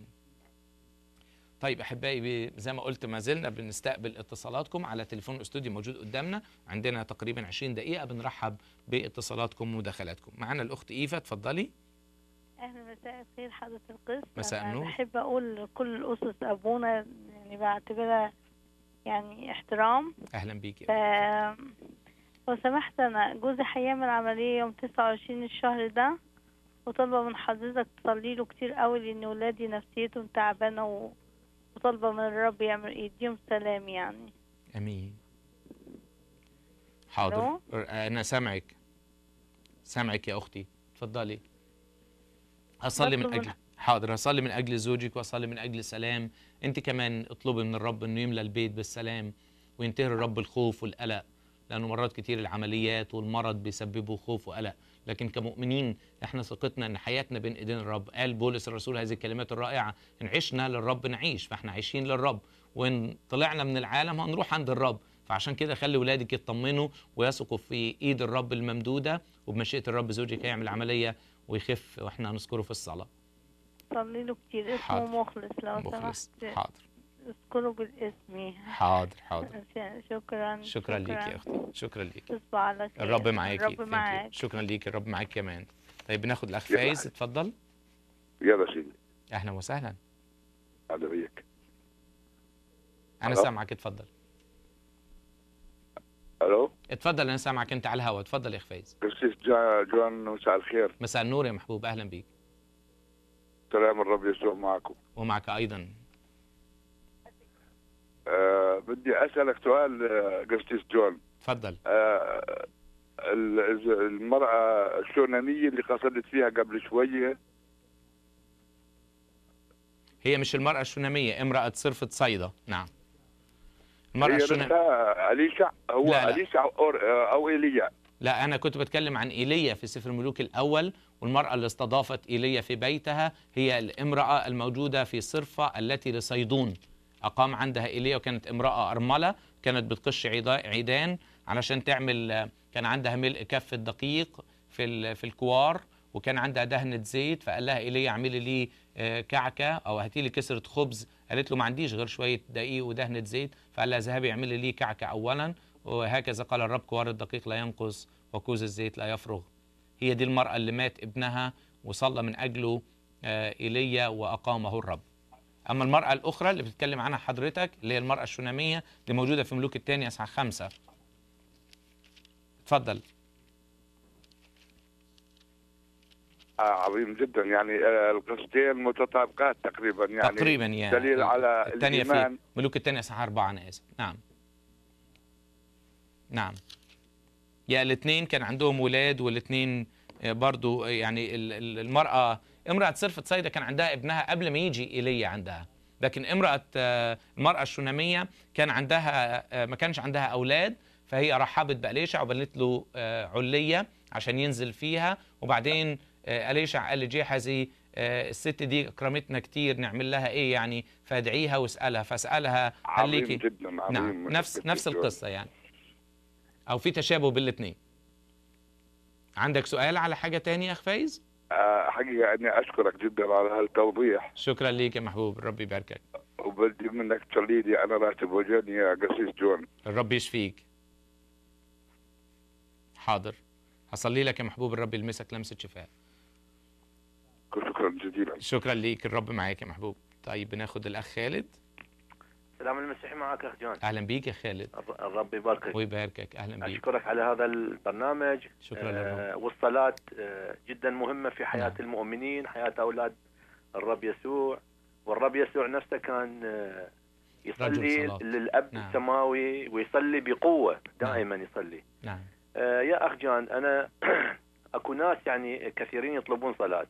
طيب أحبائي، زي ما قلت ما زلنا بنستقبل اتصالاتكم على تليفون الاستوديو موجود قدامنا، عندنا تقريبا 20 دقيقة بنرحب باتصالاتكم ومداخلاتكم. معنا الأخت إيفا، اتفضلي. أهلا، مساء الخير حضرة القس. مساء النور. بحب أقول لكل الأسس أبونا، يعني بعتبرها يعني احترام. اهلا بيكي. لو سمحت، انا جوزي هيعمل عملية يوم 29 الشهر ده، وطالبة من حضرتك تصلي له كتير قوي، لان ولادي نفسيتهم تعبانة، وطالبة من الرب يديهم سلام يعني. امين. حاضر. انا سامعك يا اختي، اتفضلي. هصلي من اجل حاضر، هصلي من اجل زوجك واصلي من اجل سلام. انت كمان اطلبي من الرب انه يملى البيت بالسلام، وينتهي الرب الخوف والقلق، لانه مرات كتير العمليات والمرض بيسببوا خوف وقلق. لكن كمؤمنين احنا ثقتنا ان حياتنا بين ايدين الرب. قال بولس الرسول هذه الكلمات الرائعه: ان عشنا للرب نعيش. فاحنا عايشين للرب، وان طلعنا من العالم هنروح عند الرب. فعشان كده خلي ولادك يطمنوا ويثقوا في ايد الرب الممدوده، وبمشيئه الرب زوجك هيعمل عمليه ويخف، واحنا هنذكره في الصلاه. صلي له كتير. اسمه مخلص لو سمحت. حاضر. اذكره بالاسم. حاضر. شكرا ليك يا اختي، شكرا ليك. تصبح على خير. الرب معاكي. الرب معاك. شكرا ليك. الرب معاك كمان. طيب بناخد الاخ فايز، اتفضل. يلا سيدي. اهلا وسهلا. اهلا بيك. انا سامعك، اتفضل. الو، اتفضل، انا سامعك، انت على الهواء، اتفضل يا اخ فايز. قسيس جون، مساء الخير. مساء النور يا محبوب، اهلا بيك. سلام الرب يسوع معكم. ومعك ايضا. بدي اسالك سؤال قسيس جون. اتفضل. المرأة الشونامية اللي قصدت فيها قبل شوية، هي مش المرأة الشونامية، امرأة صرفة صيدا. نعم. المرأة الشونامية أليشع، هو لا. أليشع أو إيليا؟ لا، أنا كنت بتكلم عن إيليا في سفر الملوك الأول، والمرأة اللي استضافت إيليا في بيتها هي الامرأة الموجودة في صرفة التي لصيدون. أقام عندها إيليا، وكانت امرأة أرملة، كانت بتقش عيدان علشان تعمل، كان عندها ملء كف الدقيق في الكوار، وكان عندها دهنة زيت. فقال لها إيليا اعملي لي كعكة أو هاتي لي كسرة خبز. قالت له ما عنديش غير شوية دقيق ودهنة زيت. فقال لها ذهبي اعملي لي كعكة أولا، وهكذا قال الرب: كوار الدقيق لا ينقص وكوز الزيت لا يفرغ. هي دي المرأة اللي مات ابنها وصلى من أجله إيليا وأقامه الرب. أما المرأة الأخرى اللي بتتكلم عنها حضرتك، اللي هي المرأة الشونامية، اللي موجودة في ملوك الثاني اصحاح 5. اتفضل. عظيم جدا، يعني القصتين متطابقات تقريبا، يعني تقريبا دليل على الثانية الإيمان. في ملوك الثاني اصحاح 4. أنا آسف. نعم. يا الاثنين كان عندهم ولاد، والاثنين برضو يعني المرأة امرأة صرفة صيدا كان عندها ابنها قبل ما يجي إيليا عندها. لكن المرأة الشونامية كان عندها ما كانش عندها أولاد، فهي رحبت بأليشع وبنت له علية عشان ينزل فيها. وبعدين أليشع قال لجيحزي: الست دي أكرمتنا كتير، نعمل لها إيه يعني؟ فادعيها واسألها. فاسألها هل ليكي؟ جدا. نعم، نفس القصة يعني، أو في تشابه بالاثنين. عندك سؤال على حاجة تانية يا أخ فايز؟ حقيقة أني أشكرك جدا على هالتوضيح. شكرا ليك يا محبوب، الرب يباركك. وبدي منك تصلي لي، أنا راتب وجهني يا قسيس جون. الرب يشفيك. حاضر، هصلي لك يا محبوب، الرب يلمسك لمسة شفاء. شكرا جزيلا. شكرا ليك، الرب معاك يا محبوب. طيب بناخد الأخ خالد. سلام المسيح معك أخ جون. أهلا بيك يا خالد. الرب يباركك ويباركك. أهلا بيك. أشكرك على هذا البرنامج. شكرا للرب. والصلاة جدا مهمة في حياة المؤمنين، حياة أولاد الرب يسوع. والرب يسوع نفسه كان يصلي للأب السماوي، ويصلي بقوة دائما. يصلي. نعم. يا أخ جان، أنا أكو ناس يعني كثيرين يطلبون صلاة،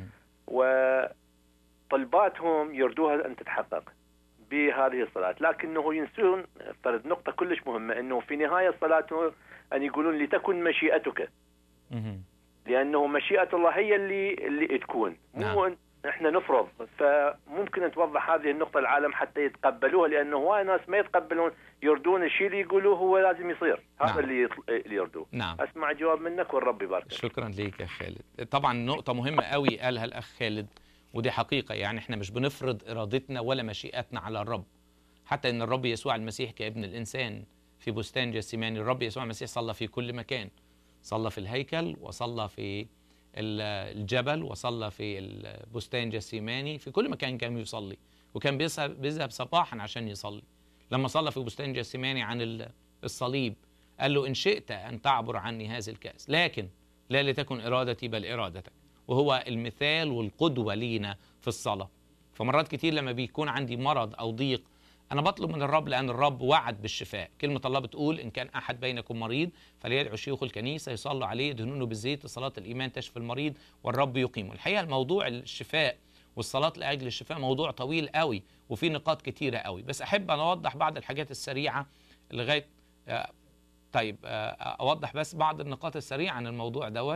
وطلباتهم يردوها أن تتحقق بهذه الصلاة، لكنه ينسون فرد نقطة كلش مهمة، أنه في نهاية صلاتهم أن يقولون لتكن مشيئتك، لأنه مشيئة الله هي اللي تكون، مو احنا نفرض. فممكن توضح هذه النقطة العالم حتى يتقبلوها، لأنه هواي ناس ما يتقبلون، يردون الشيء اللي يقولوه هو لازم يصير. هذا اللي يردوه. أسمع جواب منك والرب يبارك. شكرا ليك يا خالد. طبعا نقطة مهمة قوي قالها الأخ خالد، ودي حقيقة. يعني احنا مش بنفرض إرادتنا ولا مشيئتنا على الرب. حتى إن الرب يسوع المسيح كابن الإنسان في بستان جثيماني، الرب يسوع المسيح صلى في كل مكان. صلى في الهيكل، وصلى في الجبل، وصلى في البستان جثيماني، في كل مكان كان يصلي، وكان بيذهب صباحا عشان يصلي. لما صلى في بستان جثماني عن الصليب قال له إن شئت أن تعبر عني هذه الكأس لكن لا لتكن إرادتي بل إرادتك، وهو المثال والقدوة لينا في الصلاة. فمرات كتير لما بيكون عندي مرض أو ضيق أنا بطلب من الرب، لأن الرب وعد بالشفاء. كلمة الله بتقول إن كان أحد بينكم مريض فليدعو شيوخ الكنيسة يصلوا عليه يدهنونه بالزيت، صلاة الإيمان تشفي المريض والرب يقيمه. الحقيقة الموضوع الشفاء والصلاة لأجل الشفاء موضوع طويل قوي وفي نقاط كتيرة قوي، بس أحب أن أوضح بعض الحاجات السريعة لغاية أوضح بس بعض النقاط السريعة عن الموضوع دوت.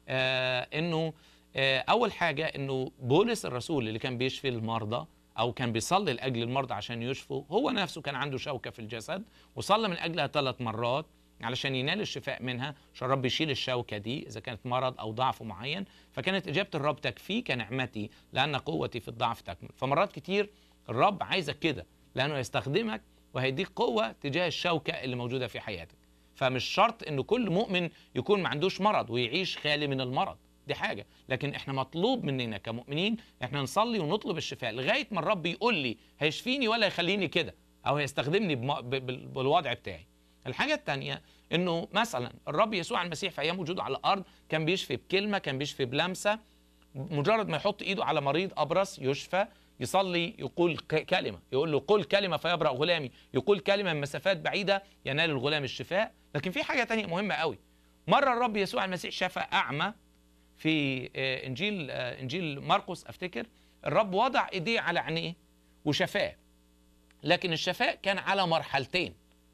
إنه أول حاجة إنه بولس الرسول اللي كان بيشفي المرضى أو كان بيصلي لأجل المرضى عشان يشفوا، هو نفسه كان عنده شوكة في الجسد وصلى من أجلها 3 مرات علشان ينال الشفاء منها، عشان الرب يشيل الشوكة دي إذا كانت مرض أو ضعف معين. فكانت إجابة الرب تكفيك نعمتي لأن قوتي في الضعف تكمل. فمرات كتير الرب عايزك كده لأنه يستخدمك وهيديك قوة تجاه الشوكة اللي موجودة في حياتك. فمش شرط إنه كل مؤمن يكون ما عندوش مرض ويعيش خالي من المرض، دي حاجة، لكن احنا مطلوب مننا كمؤمنين احنا نصلي ونطلب الشفاء لغاية ما الرب يقول لي هيشفيني ولا يخليني كده او هيستخدمني بالوضع بتاعي. الحاجة التانية انه مثلا الرب يسوع المسيح في ايام وجوده على الارض كان بيشفي بكلمة، كان بيشفي بلمسة، مجرد ما يحط ايده على مريض ابرص يشفى، يصلي يقول كلمة، يقول له قل كلمة فيبرأ غلامي، يقول كلمة من مسافات بعيدة ينال الغلام الشفاء. لكن في حاجة تانية مهمة قوي. مرة الرب يسوع المسيح شفى أعمى في إنجيل مرقس أفتكر، الرب وضع إيديه على عينيه وشفاه، لكن الشفاء كان على مرحلتين.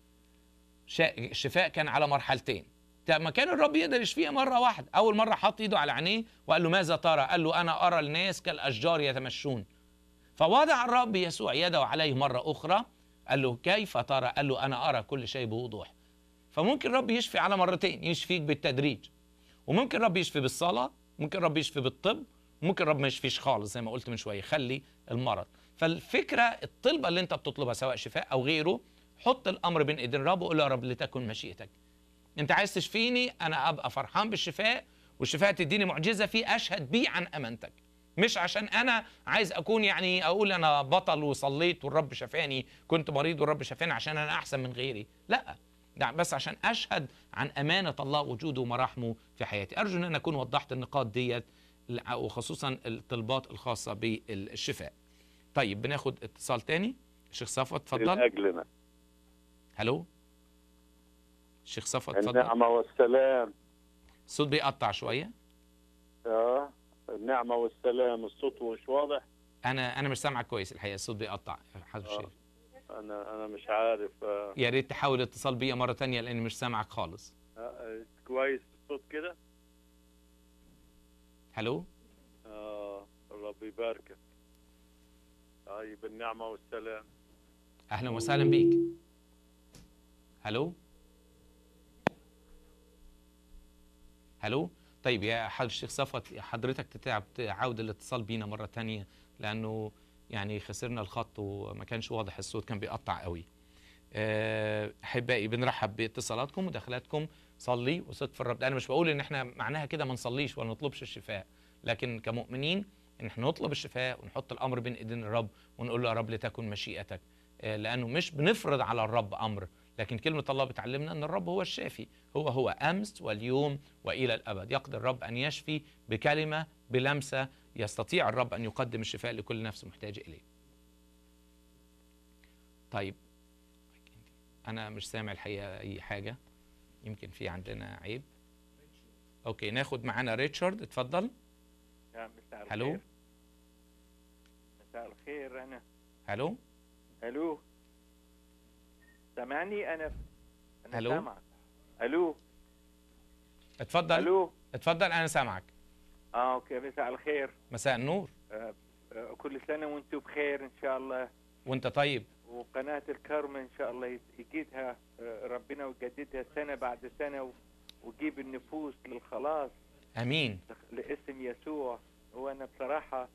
الشفاء كان على مرحلتين. ما كان الرب يقدر يشفيه مرة واحدة. أول مرة حط إيده على عينيه وقال له ماذا ترى؟ قال له أنا أرى الناس كالأشجار يتمشون. فوضع الرب يسوع يده عليه مرة أخرى، قال له كيف ترى؟ قال له أنا أرى كل شيء بوضوح. فممكن الرب يشفي على مرتين، يشفيك بالتدريج، وممكن الرب يشفي بالصلاة، ممكن الرب يشفي بالطب، ممكن الرب ما يشفيش خالص زي ما قلت من شوية، خلي المرض. فالفكرة الطلبة اللي انت بتطلبها سواء شفاء أو غيره، حط الأمر بين إيدين الرب وقول له يا رب لتكن مشيئتك. انت عايز تشفيني، أنا أبقى فرحان بالشفاء، والشفاء تديني معجزة فيه أشهد بيه عن أمانتك، مش عشان أنا عايز أكون يعني أقول أنا بطل وصليت والرب شفاني، كنت مريض والرب شفاني عشان أنا أحسن من غيري، لأ، بس عشان أشهد عن أمانة الله وجوده ومراحمه في حياتي. أرجو أن أنا أكون وضحت النقاط ديت وخصوصا الطلبات الخاصة بالشفاء. طيب بناخد اتصال تاني. الشيخ صفوت اتفضل. أجلنا. هلو الشيخ صفوت اتفضل. النعمة والسلام. الصوت بيقطع شوية. النعمة والسلام. الصوت مش واضح. أنا مش سامعك كويس الحقيقة، الصوت بيقطع حسب الشيء. أنا مش عارف. يا ريت تحاول الاتصال بيا مرة تانية لأني مش سامعك خالص. كويس الصوت كده. هلو. الله يباركك. طيب النعمة والسلام. أهلا وسهلا بيك. هلو. هلو. طيب يا الشيخ صفوت حضرتك تعاود الاتصال بينا مرة تانية لأنه يعني خسرنا الخط وما كانش واضح الصوت، كان بيقطع قوي. أحبائي بنرحب باتصالاتكم ودخلاتكم. صلي وثق في الرب. أنا مش بقول إن إحنا معناها كده ما نصليش ولا نطلبش الشفاء، لكن كمؤمنين إن إحنا نطلب الشفاء ونحط الأمر بين إيدين الرب ونقول له يا رب لتكن مشيئتك، لأنه مش بنفرض على الرب أمر، لكن كلمة الله بتعلمنا أن الرب هو الشافي، هو أمس واليوم وإلى الأبد. يقدر الرب أن يشفي بكلمة بلمسة، يستطيع الرب أن يقدم الشفاء لكل نفس محتاج إليه. طيب أنا مش سامع الحقيقة أي حاجة، يمكن في عندنا عيب. أوكي ناخد معانا ريتشارد، اتفضل. هلو. مساء الخير. أنا هلو سامعني؟ أنا هلو سامعك. ألو اتفضل. ألو اتفضل أنا سامعك. أوكي مساء الخير. مساء النور. كل سنة وأنتم بخير إن شاء الله. وأنت طيب. وقناة الكرم إن شاء الله يجيدها ربنا ويجددها سنة بعد سنة ويجيب النفوس للخلاص. امين لاسم يسوع. وانا بصراحه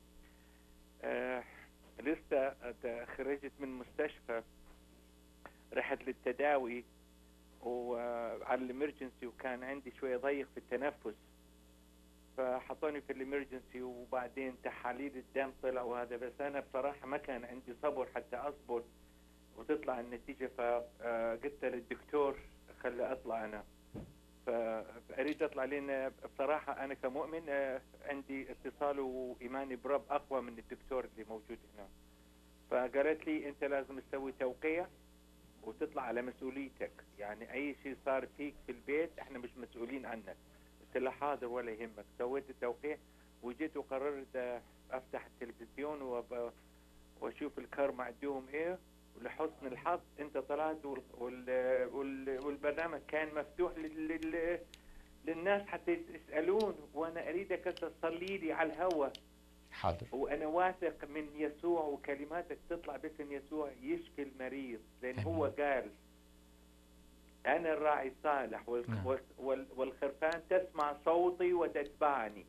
لسه خرجت من مستشفى، رحت للتداوي وعلى الامرجنسي وكان عندي شويه ضيق في التنفس، فحطوني في الامرجنسي وبعدين تحاليل الدم طلع وهذا. بس انا بصراحه ما كان عندي صبر حتى اصبر وتطلع النتيجة. فقلت للدكتور خلي أطلع أنا، فأريد أطلع، لأن بصراحة أنا كمؤمن عندي اتصال وإيماني برب أقوى من الدكتور اللي موجود هنا. فقالت لي أنت لازم تسوي توقيع وتطلع على مسؤوليتك، يعني أي شيء صار فيك في البيت إحنا مش مسؤولين عنك. قلت لها حاضر ولا يهمك. سويت التوقيع وجيت وقررت أفتح التلفزيون وأشوف الكرم عندهم إيه، ولحسن الحظ أنت طلعت والبرنامج كان مفتوح للناس حتى يسألون، وأنا أريدك تصلي لي على الهواء. حاضر. وأنا واثق من يسوع وكلماتك تطلع باسم يسوع يشفي المريض، لأن هو قال أنا الراعي الصالح والخرفان تسمع صوتي وتتبعني.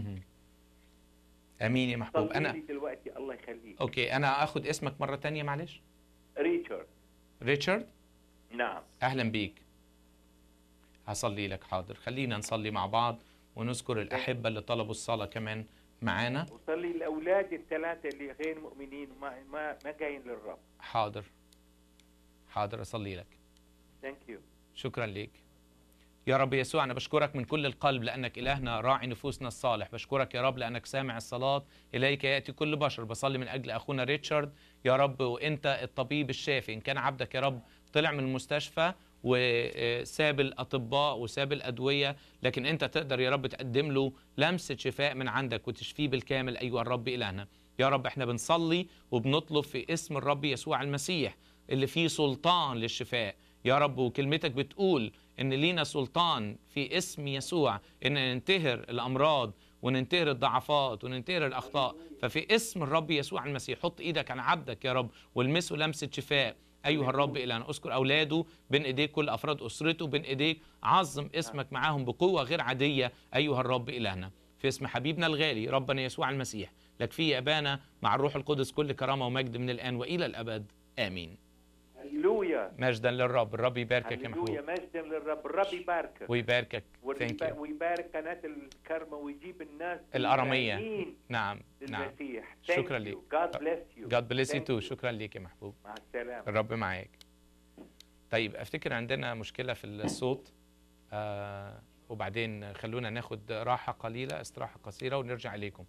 امين يا محبوب. انا دلوقتي الله يخليك. اوكي، انا اخذ اسمك مره ثانيه معلش. ريتشارد. نعم. اهلا بيك. هصلي لك. حاضر، خلينا نصلي مع بعض ونذكر الاحبه اللي طلبوا الصلاه كمان معانا. وصلي لاولادي الثلاثه اللي غير مؤمنين ما جايين للرب. حاضر حاضر، اصلي لك. ثانك يو. شكرا لك يا رب يسوع. أنا بشكرك من كل القلب لأنك إلهنا راعي نفوسنا الصالح. بشكرك يا رب لأنك سامع الصلاة، إليك يأتي كل بشر. بصلي من أجل أخونا ريتشارد يا رب، وإنت الطبيب الشافي. إن كان عبدك يا رب طلع من المستشفى وساب الأطباء وساب الأدوية، لكن أنت تقدر يا رب تقدم له لمسة شفاء من عندك وتشفيه بالكامل أيها الرب إلهنا. يا رب احنا بنصلي وبنطلب في اسم الرب يسوع المسيح اللي فيه سلطان للشفاء يا رب، وكلمتك بتقول إن لينا سلطان في اسم يسوع إن ننتهر الأمراض وننتهر الضعفات وننتهر الأخطاء. ففي اسم الرب يسوع المسيح حط إيدك على عبدك يا رب والمسه لمسة شفاء أيها الرب إلهنا. أذكر أولاده بين إيديك، كل أفراد أسرته بين إيديك، عظم اسمك معاهم بقوة غير عادية أيها الرب إلهنا. في اسم حبيبنا الغالي ربنا يسوع المسيح، لك فيه أبانا مع الروح القدس كل كرامة ومجد من الآن وإلى الأبد آمين. هللويا. مجدا للرب. الرب يباركك يا محبوب. هللويا، مجدا للرب. الرب يباركك ويباركك. ويبارك قناة الكرمة ويجيب الناس الأرامية. نعم للمسيح. شكرا لك. God bless you too. شكرا لك يا محبوب. مع السلامة. الرب معاك. طيب أفتكر عندنا مشكلة في الصوت، وبعدين خلونا ناخد راحة قليلة، استراحة قصيرة ونرجع إليكم.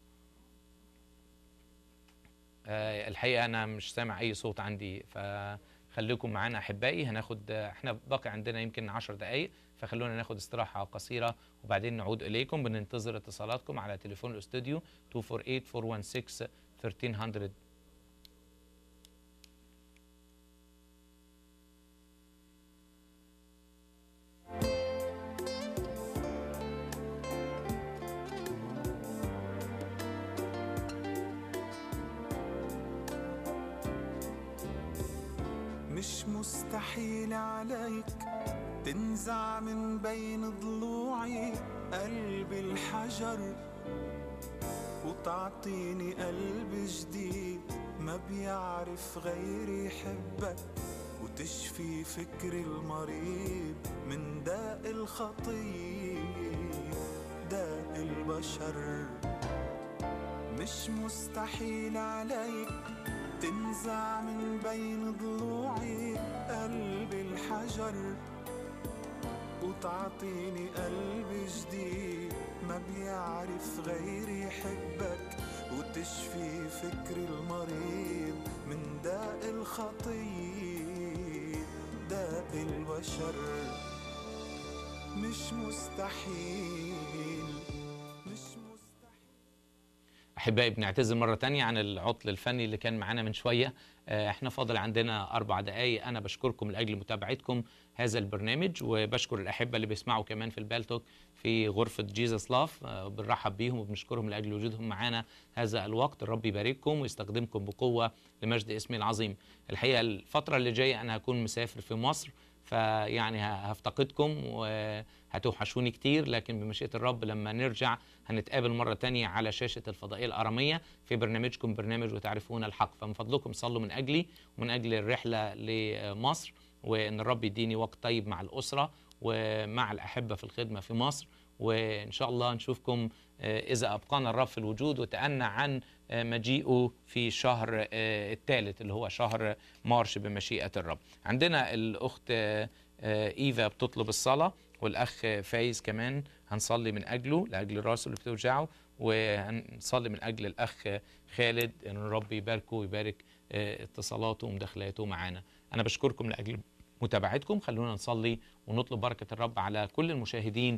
الحقيقة أنا مش سامع أي صوت عندي، فخليكم معنا أحبائي. هناخد احنا باقي عندنا يمكن 10 دقايق، فخلونا ناخد استراحة قصيرة وبعدين نعود إليكم. بننتظر اتصالاتكم على تليفون الاستوديو 248-416-1300. مش مستحيل عليك تنزع من بين ضلوعي قلب الحجر وتعطيني قلب جديد ما بيعرف غير يحبك، وتشفي فكري المريض من داء الخطية داء البشر. مش مستحيل عليك تنزع من بين ضلوعي قلب الحجر وتعطيني قلب جديد ما بيعرف غير يحبك، وتشفي فكري المريض من داء الخطية داء البشر. مش مستحيل. أحبائي بنعتذر مرة تانية عن العطل الفني اللي كان معانا من شوية. احنا فاضل عندنا 4 دقايق. أنا بشكركم لأجل متابعتكم هذا البرنامج، وبشكر الأحبة اللي بيسمعوا كمان في البالتوك في غرفة جيزس لاف. بنرحب بيهم وبنشكرهم لأجل وجودهم معانا هذا الوقت. الرب يبارككم ويستخدمكم بقوة لمجد اسمه العظيم. الحقيقة الفترة اللي جاية أنا هكون مسافر في مصر، فيعني هفتقدكم وهتوحشوني كتير، لكن بمشيئة الرب لما نرجع هنتقابل مرة تانية على شاشة الفضائية الأرامية في برنامجكم برنامج وتعرفون الحق. فمن فضلكم صلوا من أجلي ومن أجل الرحلة لمصر، وإن الرب يديني وقت طيب مع الأسرة ومع الأحبة في الخدمة في مصر، وإن شاء الله نشوفكم إذا أبقانا الرب في الوجود وتأنى عن مجيئه في الشهر الثالث اللي هو شهر مارش بمشيئة الرب. عندنا الأخت إيفا بتطلب الصلاة، والأخ فايز كمان هنصلي من أجله، لأجل راسه اللي بتوجعه، وهنصلي من أجل الأخ خالد إن الرب يباركه ويبارك اتصالاته ومداخلاته معانا. أنا بشكركم لأجل متابعتكم. خلونا نصلي ونطلب بركة الرب على كل المشاهدين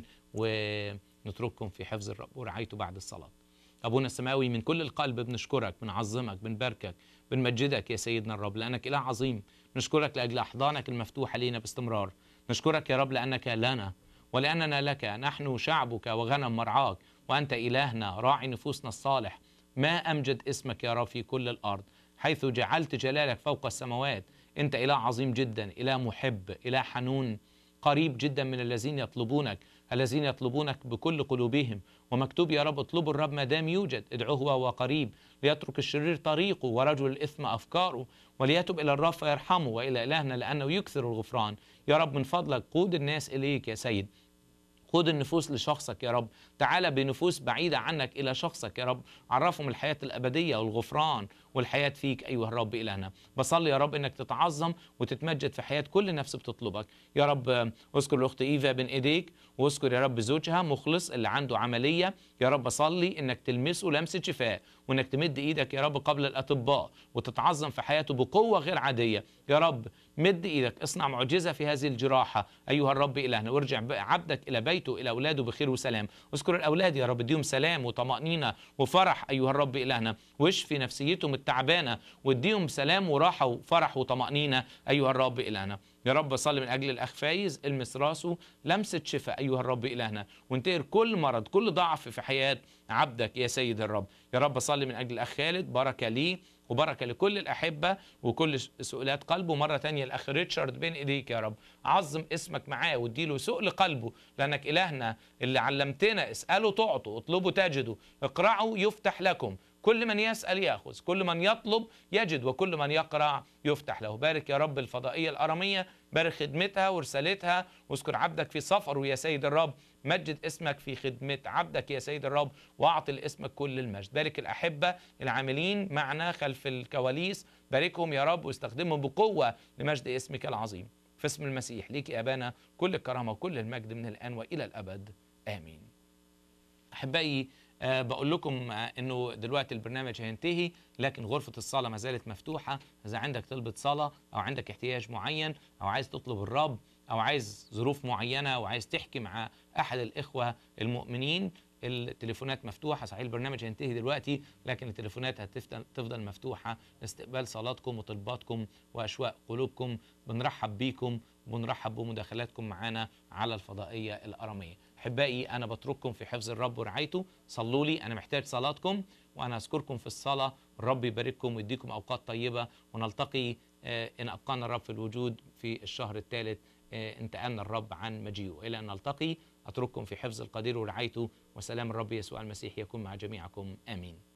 ونترككم في حفظ الرب ورعايته بعد الصلاة. أبونا السماوي، من كل القلب بنشكرك، بنعظمك، بنباركك، بنمجدك يا سيدنا الرب لأنك إله عظيم. نشكرك لأجل أحضانك المفتوحة لينا باستمرار. نشكرك يا رب لأنك لنا ولأننا لك، نحن شعبك وغنم مرعاك، وأنت إلهنا راعي نفوسنا الصالح. ما أمجد اسمك يا رب في كل الأرض، حيث جعلت جلالك فوق السماوات. أنت إله عظيم جدا، إله محب، إله حنون، قريب جدا من الذين يطلبونك، الذين يطلبونك بكل قلوبهم. ومكتوب يا رب اطلبوا الرب ما دام يوجد، ادعوه وهو قريب، ليترك الشرير طريقه ورجل الإثم أفكاره، وليتب إلى الرب فيرحمه، وإلى إلهنا لأنه يكثر الغفران. يا رب من فضلك قود الناس إليك يا سيد، خد النفوس لشخصك يا رب. تعال بنفوس بعيدة عنك إلى شخصك يا رب، عرفهم الحياة الأبدية والغفران والحياة فيك أيها الرب إلهنا. بصلي يا رب إنك تتعظم وتتمجد في حياة كل نفس بتطلبك يا رب. اذكر الأخت إيفا بين إيديك، واذكر يا رب زوجها مخلص اللي عنده عملية يا رب. صلي إنك تلمسه لمسة شفاء، وإنك تمد إيدك يا رب قبل الأطباء وتتعظم في حياته بقوة غير عادية يا رب. مد إيدك، اصنع معجزة في هذه الجراحة أيها الرب إلهنا، وارجع عبدك إلى بيته إلى أولاده بخير وسلام. اذكر الأولاد يا رب، اديهم سلام وطمأنينة وفرح أيها الرب إلهنا، واشفي نفسيتهم التعبانة واديهم سلام وراحة وفرح وطمأنينة أيها الرب إلهنا. يا رب صلي من أجل الأخ فايز، المس راسه لمسة شفاء أيها الرب إلهنا، وانتهر كل مرض كل ضعف في حياة عبدك يا سيد الرب. يا رب صلي من أجل الأخ خالد، بركة ليه وبركة لكل الأحبة وكل سؤالات قلبه. مرة تانية الأخ ريتشارد بين إيديك يا رب، عظم اسمك معاه واديله سؤل قلبه، لأنك إلهنا اللي علمتنا اسألوا تعطوا، اطلبوا تجدوا، اقرعوا يفتح لكم. كل من يسأل يأخذ، كل من يطلب يجد، وكل من يقرع يفتح له. بارك يا رب الفضائية الأرامية، بارك خدمتها ورسالتها، واذكر عبدك في سفره يا سيد الرب. مجد اسمك في خدمة عبدك يا سيد الرب، واعطي لاسمك كل المجد. بارك الأحبة العاملين معنا خلف الكواليس، باركهم يا رب واستخدمهم بقوة لمجد اسمك العظيم. في اسم المسيح ليك يا أبانا كل الكرامة وكل المجد من الآن وإلى الأبد آمين. أحبائي، بقول لكم انه دلوقتي البرنامج هينتهي، لكن غرفة الصلاة ما زالت مفتوحة. إذا عندك طلبة صلاة أو عندك احتياج معين أو عايز تطلب الرب أو عايز ظروف معينة وعايز تحكي مع أحد الإخوة المؤمنين، التليفونات مفتوحة. صحيح البرنامج هينتهي دلوقتي، لكن التليفونات هتفضل مفتوحة لاستقبال صلاتكم وطلباتكم وأشواق قلوبكم. بنرحب بيكم وبنرحب بمداخلاتكم معنا على الفضائية الأرامية. أحبائي، أنا بترككم في حفظ الرب ورعايته. صلوا لي، أنا محتاج صلاتكم، وأنا أذكركم في الصلاة. الرب يبارككم ويديكم أوقات طيبة، ونلتقي إن أبقانا الرب في الوجود في الشهر الثالث انتقلنا الرب عن مجيئه. إلى أن نلتقي أترككم في حفظ القدير ورعايته، وسلام الرب يسوع المسيح يكون مع جميعكم آمين.